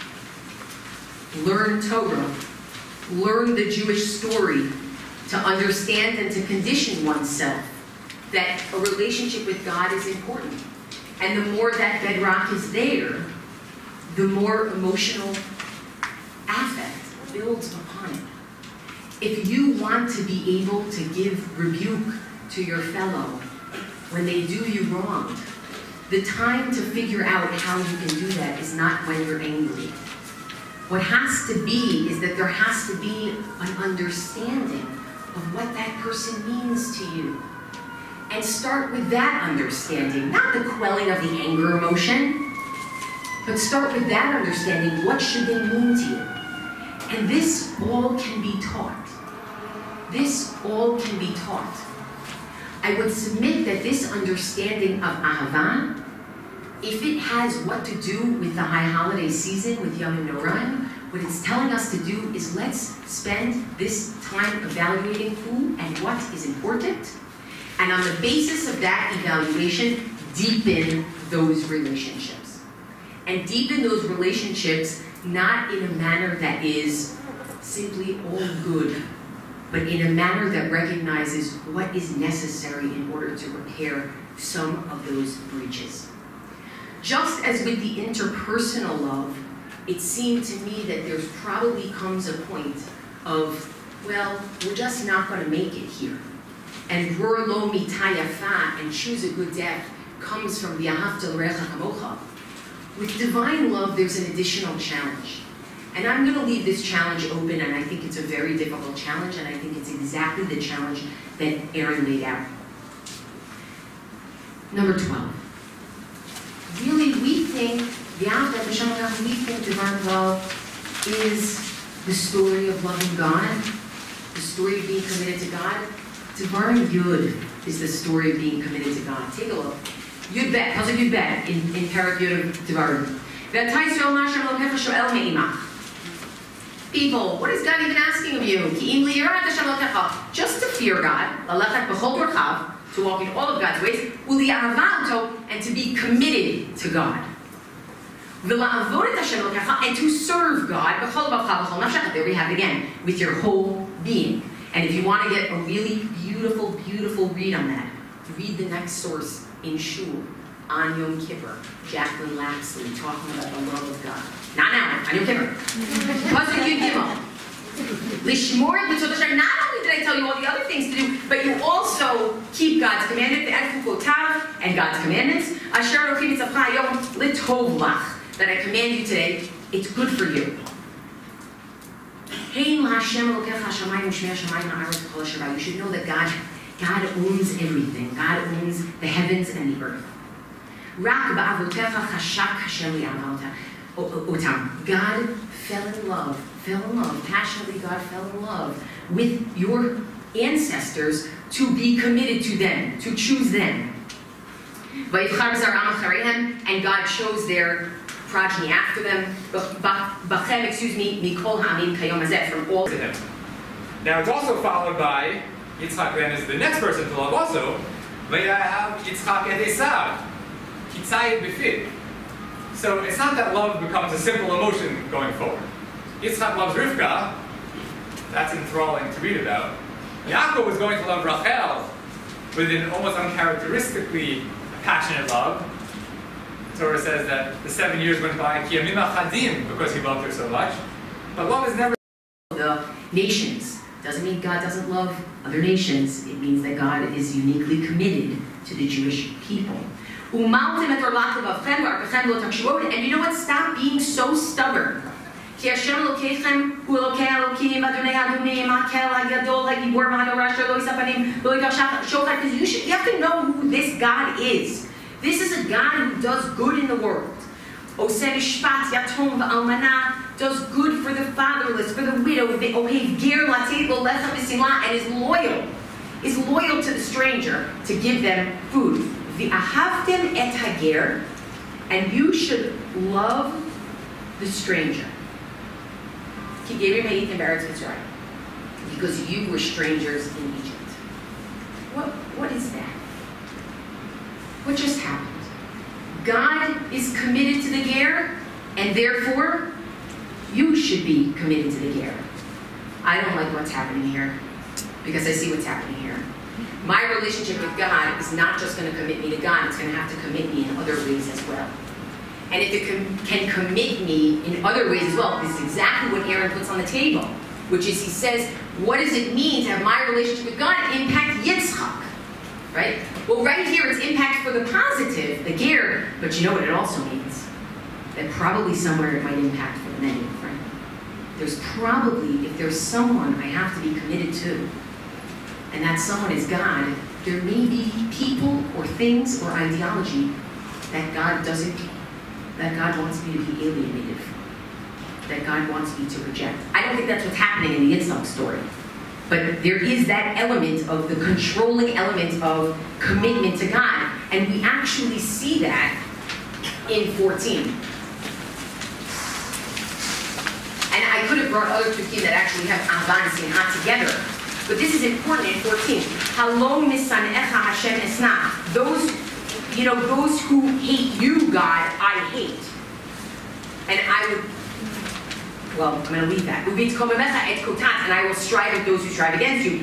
B: Learn Torah. Learn the Jewish story to understand and to condition oneself that a relationship with God is important. And the more that bedrock is there, the more emotional affect builds upon it. If you want to be able to give rebuke to your fellow when they do you wrong, the time to figure out how you can do that is not when you're angry. What has to be is that there has to be an understanding of what that person means to you. And start with that understanding, not the quelling of the anger emotion, but start with that understanding. What should they mean to you? And this all can be taught. This all can be taught. I would submit that this understanding of Ahava, if it has what to do with the high holiday season, with Yamim Noraim, what it's telling us to do is let's spend this time evaluating who and what is important, and on the basis of that evaluation, deepen those relationships. And deepen those relationships not in a manner that is simply all good, but in a manner that recognizes what is necessary in order to repair some of those breaches. Just as with the interpersonal love, it seemed to me that there probably comes a point of, well, we're just not going to make it here. And Ror lo mitayafa, and choose a good death, comes from the Ahavta l'recha kamocha. With divine love, there's an additional challenge. And I'm going to leave this challenge open, and I think it's a very difficult challenge, and I think it's exactly the challenge that Aaron laid out. Number twelve. Really, we think, the Akedah, we think divine love is the story of loving God, the story of being committed to God. Divine Yud is the story of being committed to God. Take a look. Yud Bet, how's a Yud Bet in, in Parak Yud of Devarim? People, what is God even asking of you? Just to fear God, to walk in all of God's ways, and to be committed to God. And to serve God, there we have it again, with your whole being. And if you want to get a really beautiful, beautiful read on that, read the next source in Shul, on Yom Kippur, Jacqueline Lapsley talking about the love of God. Not now, on Yom Kippur. Pasuk Yud Gimel. Lishmor Mitzvot. Not only did I tell you all the other things to do, but you also keep God's commandments, and God's commandments. Asher Elohim Mitzavcha Hayom Litov Lach. That I command you today, it's good for you. Hain Hashem Elokecha Hashamayim U'Shmei Hashamayim Ha'aretz V'Kol Asher. You should know that God, God owns everything. God owns the heavens and the earth. Rak ba'avotecha chashak Hashem li'ahavta otam. God fell in love, fell in love, passionately God fell in love with your ancestors to be committed to them, to choose them. And God chose their progeny after them. Bachem, excuse me, mikol ha'amim kayom hazeh, from all of them.
A: Now it's also followed by Yitzchak then is the next person to love also. Vayahav Yitzchak et Esav, kitzayid b'fid. So it's not that love becomes a simple emotion going forward. Yitzchak loves Rivka. That's enthralling to read about. Yaakov was going to love Rachel with an almost uncharacteristically passionate love. The Torah says that the seven years went by ki yamim achadim because he loved her so much. But love is never
B: the nations. Doesn't mean God doesn't love other nations. It means that God is uniquely committed to the Jewish people. And you know what? Stop being so stubborn. You have to know who this God is. This is a God who does good in the world. Does good for the fatherless, for the widow, and is loyal, is loyal to the stranger to give them food. And you should love the stranger. Because you were strangers in Egypt. what, what is that? What just happened? God is committed to the ger, and therefore, you should be committed to the ger. I don't like what's happening here, because I see what's happening here. My relationship with God is not just going to commit me to God, it's going to have to commit me in other ways as well. And if it com can commit me in other ways as well, this is exactly what Aaron puts on the table, which is he says, what does it mean to have my relationship with God impact Yitzchak? Right? Well, right here it's impact for the positive, the ger, but you know what it also means? That probably somewhere it might impact for the negative, right? There's probably, if there's someone I have to be committed to, and that someone is God, there may be people or things or ideology that God doesn't, that God wants me to be alienated from, that God wants me to reject. I don't think that's what's happening in the Yitzchak story. But there is that element of the controlling element of commitment to God. And we actually see that in fourteen. And I could have brought other psukim that actually have Akedah and Sinah together. But this is important in fourteen. Halom misanecha Hashem esna. Those, you know, those who hate you, God, I hate. And I would, well, I'm going to leave that. And I will strive with those who strive against you.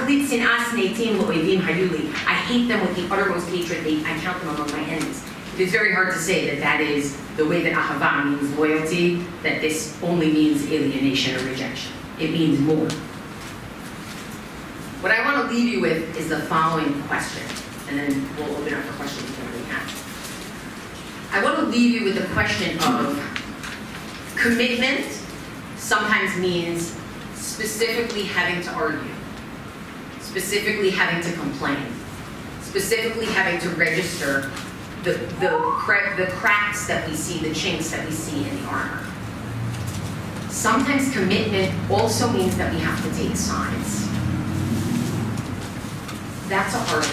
B: I hate them with the uttermost hatred. I count them among my enemies. It is very hard to say that that is the way that ahava means loyalty, that this only means alienation or rejection. It means more. What I want to leave you with is the following question, and then we'll open up for questions if anybody has. I want to leave you with the question of commitment. Sometimes means specifically having to argue, specifically having to complain, specifically having to register the, the, cra the cracks that we see, the chinks that we see in the armor. Sometimes commitment also means that we have to take sides. That's a harder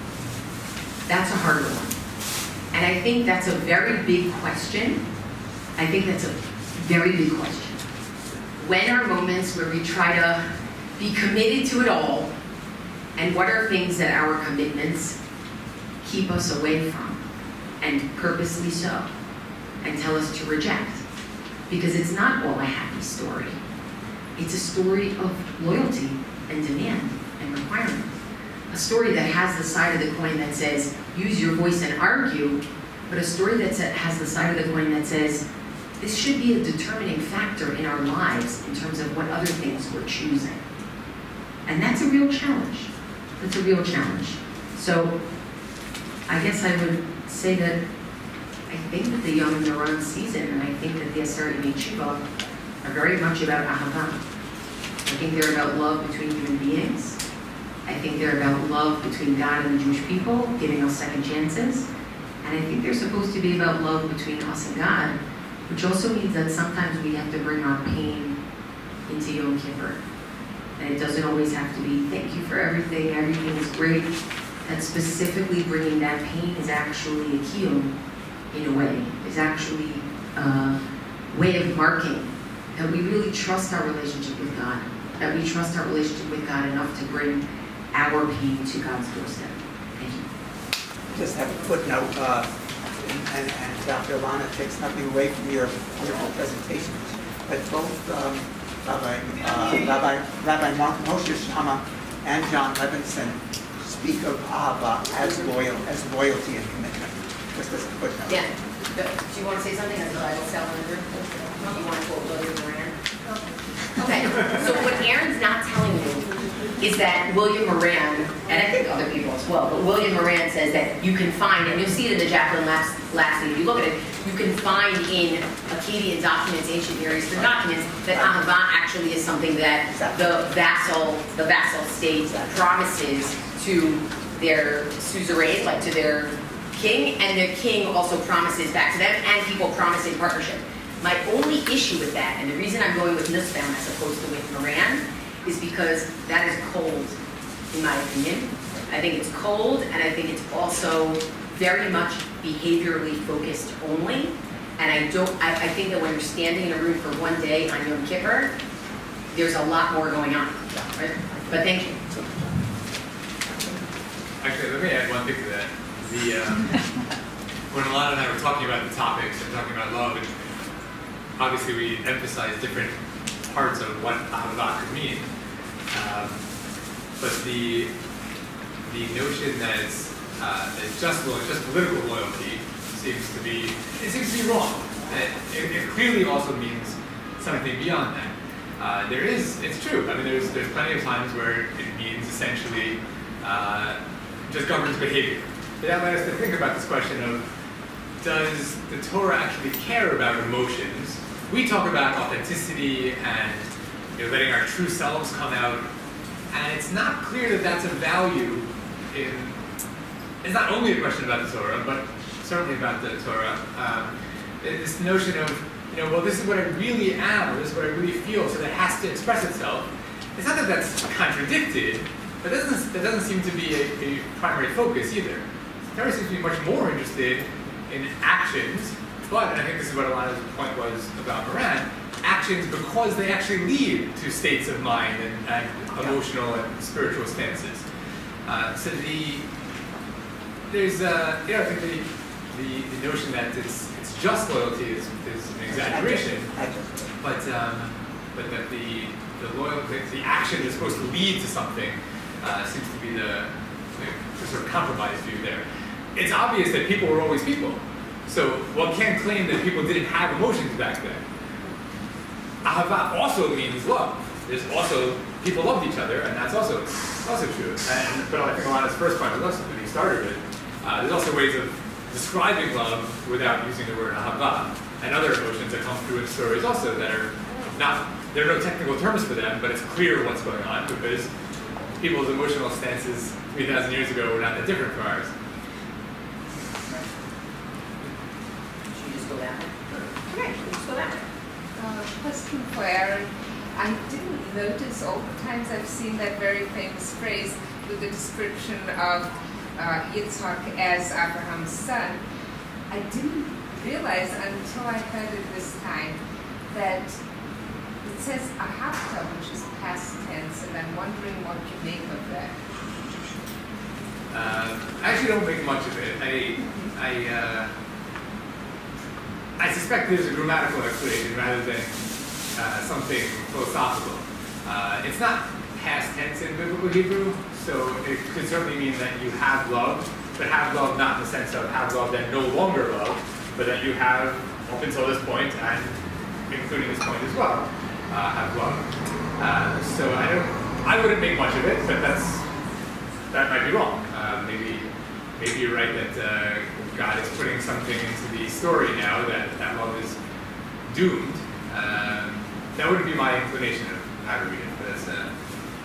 B: one. That's a harder one. And I think that's a very big question. I think that's a very big question. When are moments where we try to be committed to it all, and what are things that our commitments keep us away from, and purposely so, and tell us to reject? Because it's not all a happy story. It's a story of loyalty and demand and requirement. A story that has the side of the coin that says, use your voice and argue, but a story that has the side of the coin that says, this should be a determining factor in our lives in terms of what other things we're choosing. And that's a real challenge. That's a real challenge. So I guess I would say that I think that the Yamim Noraim season, and I think that the Aseret Yemei Tshuva are very much about Akedah. I think they're about love between human beings. I think they're about love between God and the Jewish people, giving us second chances. And I think they're supposed to be about love between us and God, which also means that sometimes we have to bring our pain into Yom Kippur. And it doesn't always have to be, thank you for everything, everything is great. That specifically bringing that pain is actually a kiyum, in a way, is actually a way of marking that we really trust our relationship with God, that we trust our relationship with God enough to bring our pain to God's doorstep. Thank you.
F: Just have a footnote. Uh, And, and Doctor Elana takes nothing away from your wonderful presentation, but both um, Rabbi, uh, Rabbi, Rabbi Moshe Shama and John Levinson speak of Ahavah as loyal, as loyalty and commitment. Just as a footnote.
B: Yeah. Do you want to say something as a Bible scholar in the room? Do you want to quote William Moran? Okay. So what Aaron's not telling you is that William Moran, and I think other people as well, but William Moran says that you can find, and you'll see it in the Jacqueline Lassie, if you look at it, you can find in Akkadian documents, ancient Near Eastern documents, that Ahavah actually is something that the vassal, the vassal state promises to their suzerain, like to their king, and their king also promises back to them, and people promise in partnership. My only issue with that, and the reason I'm going with Nussbaum as opposed to with Moran, is because that is cold, in my opinion. I think it's cold, and I think it's also very much behaviorally focused only. And I don't, I, I think that when you're standing in a room for one day on Yom Kippur, there's a lot more going on. Right? But thank you.
A: Actually, let me add one thing to that. The um, when Elana and I were talking about the topics and talking about love, and obviously we emphasize different parts of what Akedah could mean. Um, but the the notion that it's, uh, that it's just loyalty, just political loyalty seems to be it seems to be wrong. It, it, it clearly also means something beyond that. Uh, there is, it's true. I mean, there's there's plenty of times where it means essentially uh, just governs behavior. But that led us to think about this question of, does the Torah actually care about emotions? We talk about authenticity and, you know, letting our true selves come out, and it's not clear that that's a value in. It's not only a question about the Torah, but certainly about the Torah. Um, this notion of, you know, well, this is what I really am, or this is what I really feel, so that has to express itself. It's not that that's contradicted, but that doesn't, that doesn't seem to be a, a primary focus either. Torah seems to be much more interested in actions, but, and I think this is what Elana's point was about Moran, actions because they actually lead to states of mind and, and emotional and spiritual stances. Uh, so the, there's, uh, you know, I think the, the, the notion that it's, it's just loyalty is, is an exaggeration, but, um, but that the, the loyalty, the action is supposed to lead to something uh, seems to be the, the, the sort of compromise view there. It's obvious that people were always people. So one can't claim that people didn't have emotions back then. Ahava also means love. There's also, people loved each other, and that's also also true. And, but I think Elana's first point was also that he started with, uh, there's also ways of describing love without using the word ahava, and other emotions that come through in stories also that are not, there are no technical terms for them, but it's clear what's going on because people's emotional stances three thousand years ago were not that different from ours.
D: Okay, let's go back. Uh, question for Aaron. I didn't notice all the times I've seen that very famous phrase with the description of uh, Yitzchak as Abraham's son. I didn't realize until I heard it this time that it says Akedah, which is past tense, and I'm wondering what you make of that.
A: Uh, I actually don't make much of it. I, I, uh, I suspect there's a grammatical explanation rather than uh, something philosophical. Uh, it's not past tense in biblical Hebrew, so it could certainly mean that you have love, but have love not in the sense of have love that no longer love, but that you have up until this point, and including this point as well, uh, have love. Uh, so I don't, I wouldn't make much of it, but that's that might be wrong. Uh, maybe, maybe you're right that. Uh, God is putting something into the story now that that love is doomed. Um, that wouldn't be my inclination of how to read it, but that's, uh,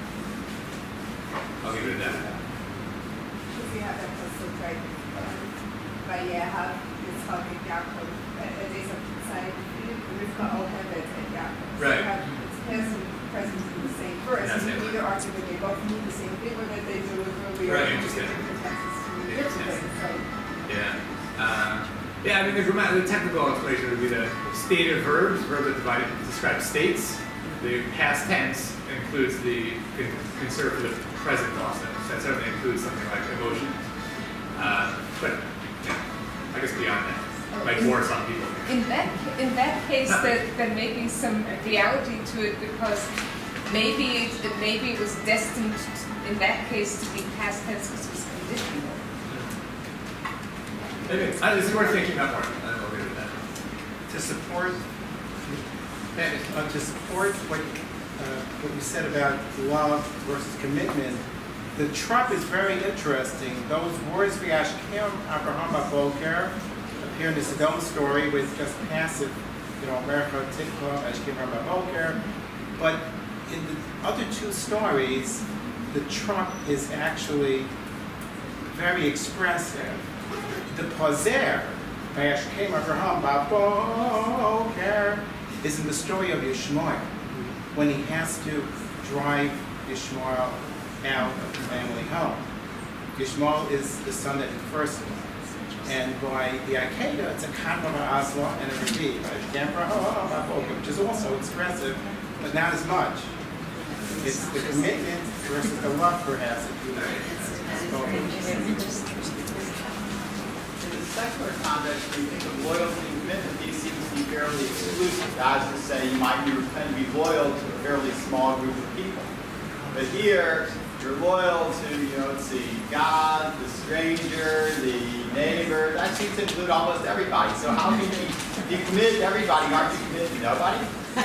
A: I'll leave it at that.
G: We have that also right. Vayehav Yitzchak and Yaakov. They say Rivka Ohevet and Yaakov.
A: Right.
G: It's past and present in the same verse.
A: That's
G: And
A: it.
G: we either argue that they both mean the same thing or that they deliver
A: Right, interesting.
G: different texts to mean different things. So,
A: Yeah. Uh, yeah, I mean, the, grammar, the technical explanation would be the state of verbs, verbs that divide, describe states. The past tense includes the con conserve for the present also. So that certainly includes something like emotions. Uh, but, yeah, I guess beyond that, like more some people.
D: In that in that case, there, there may be some reality to it because maybe it, maybe it was destined to, in that case to be past tense because it was conditional.
A: Maybe it's, uh, it's worth thinking about more. I don't know what that.
E: To support, uh, to support what, uh, what you said about love versus commitment, the trump is very interesting. Those words, V'yashkem Abraham Baboker, appear in the Sodom story with just passive, you know, Mercha Tikva, Ashkem Baboker. But in the other two stories, the trump is actually very expressive. The pozer, V'yashkem Abraham Baboker, is in the story of Yishmael, when he has to drive Yishmael out of the family home. Yishmael is the son that he first was. And by the Akedah, it's a Kanva Asla and a Revi, which is also expressive, but not as much. It's the commitment versus the love, perhaps. If you
H: In the secular context, when you think of loyalty and commitment, these seem to be fairly exclusive. God's to say you might be, tend to be loyal to a fairly small group of people. But here, you're loyal to, you know, let's see, God, the stranger, the neighbor. That seems to include almost everybody. So how can you be committed to everybody? Aren't you committed to nobody?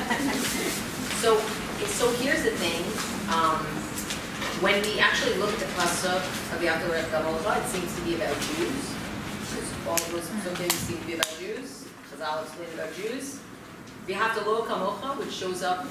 B: So, so here's the thing. Um, when we actually look at the pasuk of Yaakov Gamocha, it seems to be about Jews. All those psukim seem to be about Jews. Chazal explained about Jews. We have the Lo Kamocha, which shows up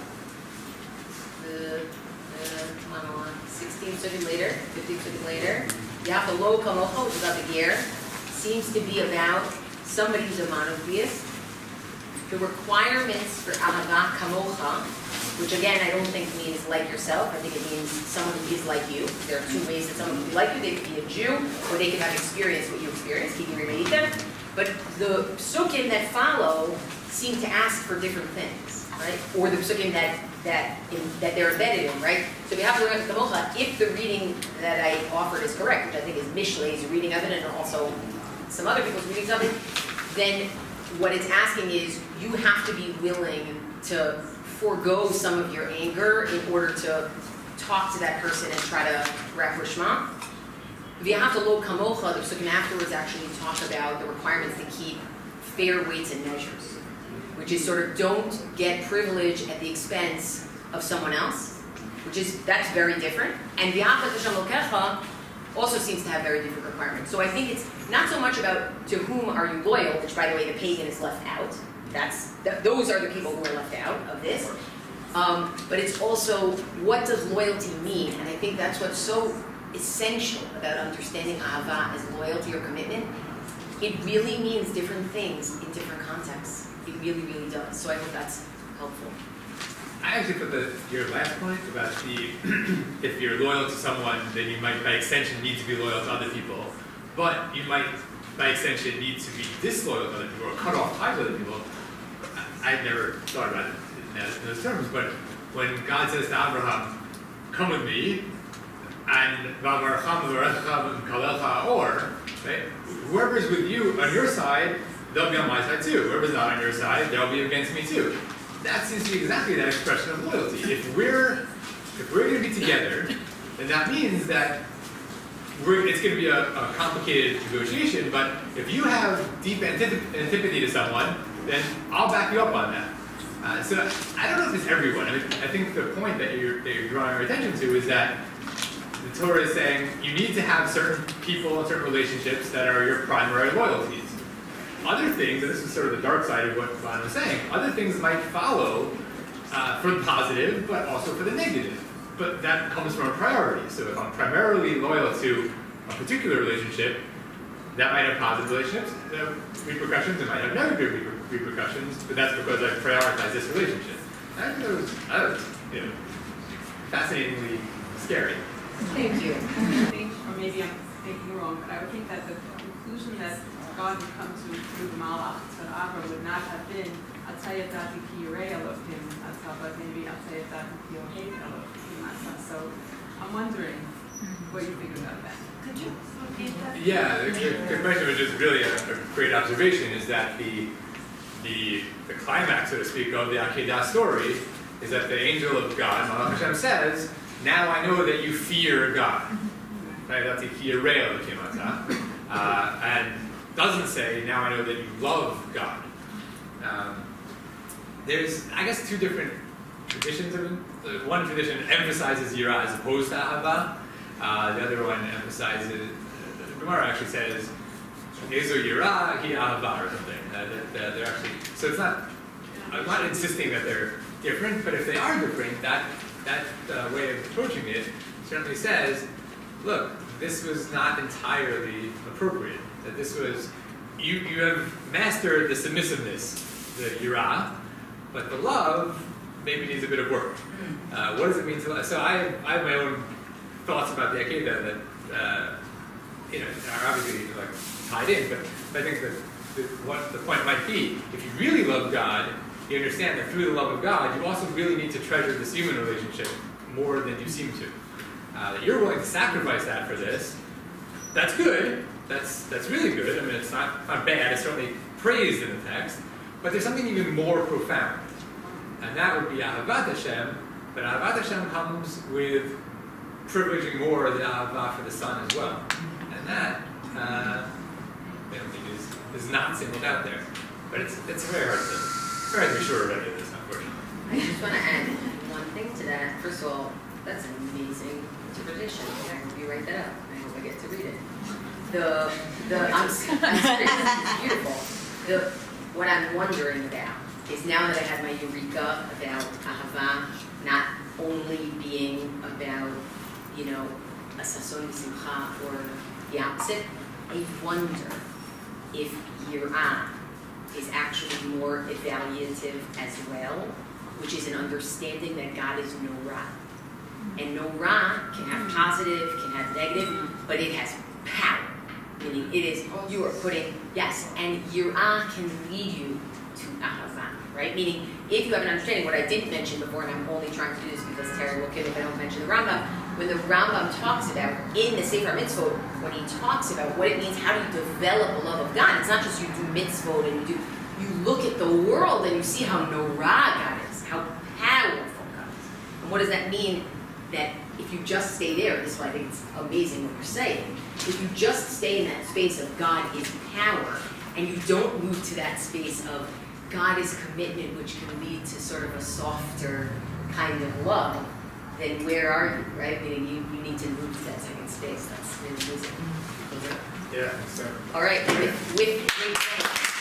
B: the, the I don't know, sixteen psukim later, fifteen psukim later. You have the Lo Kamocha, which is about the Ger. Seems to be about somebody who's a monotheist. The requirements for Ahavah Kamocha, which again I don't think means like yourself. I think it means someone who is like you. There are two ways that someone can be like you. They could be a Jew, or they could have experienced what you experienced, keeping your Medita. But the psukim that follow seem to ask for different things, right? Or the psukim that that in, that they're embedded in, right? So we have to learn the Kamocha. If the reading that I offered is correct, which I think is Mishlei's reading of it, and also some other people's readings of it, then what it's asking is you have to be willing to forego some of your anger in order to talk to that person and try to rapprochement. V'yahavta lo kamocha, the psukim afterwards actually talk about the requirements to keep fair weights and measures, which is sort of don't get privilege at the expense of someone else, which is, that's very different. And v'yahavta t'shem lokecha also seems to have very different requirements. So I think it's not so much about to whom are you loyal, which by the way the pagan is left out. That's th those are the people who are left out of this. Um, but it's also what does loyalty mean, and I think that's what's so essential about understanding Ahavah as loyalty or commitment. It really means different things in different contexts. It really, really does. So I hope that's helpful.
A: I actually put the, your last point about the, if you're loyal to someone, then you might, by extension, need to be loyal to other people. But you might, by extension, need to be disloyal to other people or cut off ties with other people. I've never thought about it in those terms, but when God says to Abraham, come with me, and or, right, whoever's with you on your side, they'll be on my side too. Whoever's not on your side, they'll be against me too. That seems to be exactly that expression of loyalty. If we're if we're going to be together, then that means that we're, it's going to be a, a complicated negotiation. But if you have deep antip antipathy to someone, then I'll back you up on that. Uh, so I don't know if it's everyone. I mean, I think the point that you're that you're drawing our attention to is that the Torah is saying you need to have certain people and certain relationships that are your primary loyalties. Other things, and this is sort of the dark side of what Elana was saying, other things might follow uh, for the positive, but also for the negative. But that comes from a priority. So if I'm primarily loyal to a particular relationship, that might have positive relationships, uh, repercussions, it might have negative reper repercussions, but that's because I prioritize this relationship. I think that was, that was you know, fascinatingly scary.
B: Thank you.
I: I think, or maybe I'm thinking wrong, but I would think that the conclusion that God would come to through the Malach to Abraham would not have been Atayatati ki yirei Elohim atah, but maybe Atayatati ki ohei Elohim atah. So I'm wondering what you think about that.
G: Could you repeat that?
A: Yeah, the, the question, which is really a, a great observation, is that the, the the climax, so to speak, of the Akedah story is that the angel of God, Malach Hashem, says, "Now I know that you fear God." Right? That's ki yirei Elohim atah, and doesn't say, now I know that you love God. Um, there's, I guess, two different traditions of it. The one tradition emphasizes yirah as opposed to ahavah. Uh, the other one emphasizes, uh, the Gemara actually says, Ezo yirah, hi ahavah, or something. Uh, they're, they're actually, so it's not, I'm not insisting that they're different, but if they are different, that, that uh, way of approaching it certainly says, look, this was not entirely appropriate. That this was, you, you have mastered the submissiveness, the yirah, but the love maybe needs a bit of work. Uh, what does it mean to love? So I, I have my own thoughts about the Akedah that, uh, you know, are obviously like tied in, but I think that the, what the point might be, if you really love God, you understand that through the love of God, you also really need to treasure this human relationship more than you seem to. Uh, that you're willing to sacrifice that for this, that's good. That's that's really good. I mean, it's not, not bad. It's certainly praised in the text. But there's something even more profound. And that would be Ahavat Hashem. But Ahavat Hashem comes with privileging more than Ahavah for the Son as well. And that, uh, I don't think is, is not singled out there. But it's it's very hard to, very hard to be sure of any of this, unfortunately.
B: I just want to add one thing to that. First of all, that's an amazing interpretation. I hope you write that up. I hope I get to read it. The, the, I'm, I'm serious, it's beautiful. The, what I'm wondering about is now that I have my eureka about Ahava not only being about, you know, a sason v'simcha or the opposite, I wonder if yirah is actually more evaluative as well, which is an understanding that God is nora'im. And nora'im can have positive, can have negative, but it has power. Meaning it is, you are putting, yes, and yirah can lead you to ahava, right? Meaning, if you have an understanding, what I didn't mention before, and I'm only trying to do this because Terry will kill if I don't mention the Rambam, when the Rambam talks about, in the Sefer Mitzvot, when he talks about what it means, how do you develop a love of God, it's not just you do mitzvot and you do, you look at the world and you see how nora'im God is, how powerful God is. And what does that mean? That if you just stay there, this is why I think it's amazing what you're saying, if you just stay in that space of God is power, and you don't move to that space of God is commitment, which can lead to sort of a softer kind of love, then where are you, right? Meaning you, you need to move to that second space. That's really amazing.
A: Yeah, so.
B: All right, with, with great thanks.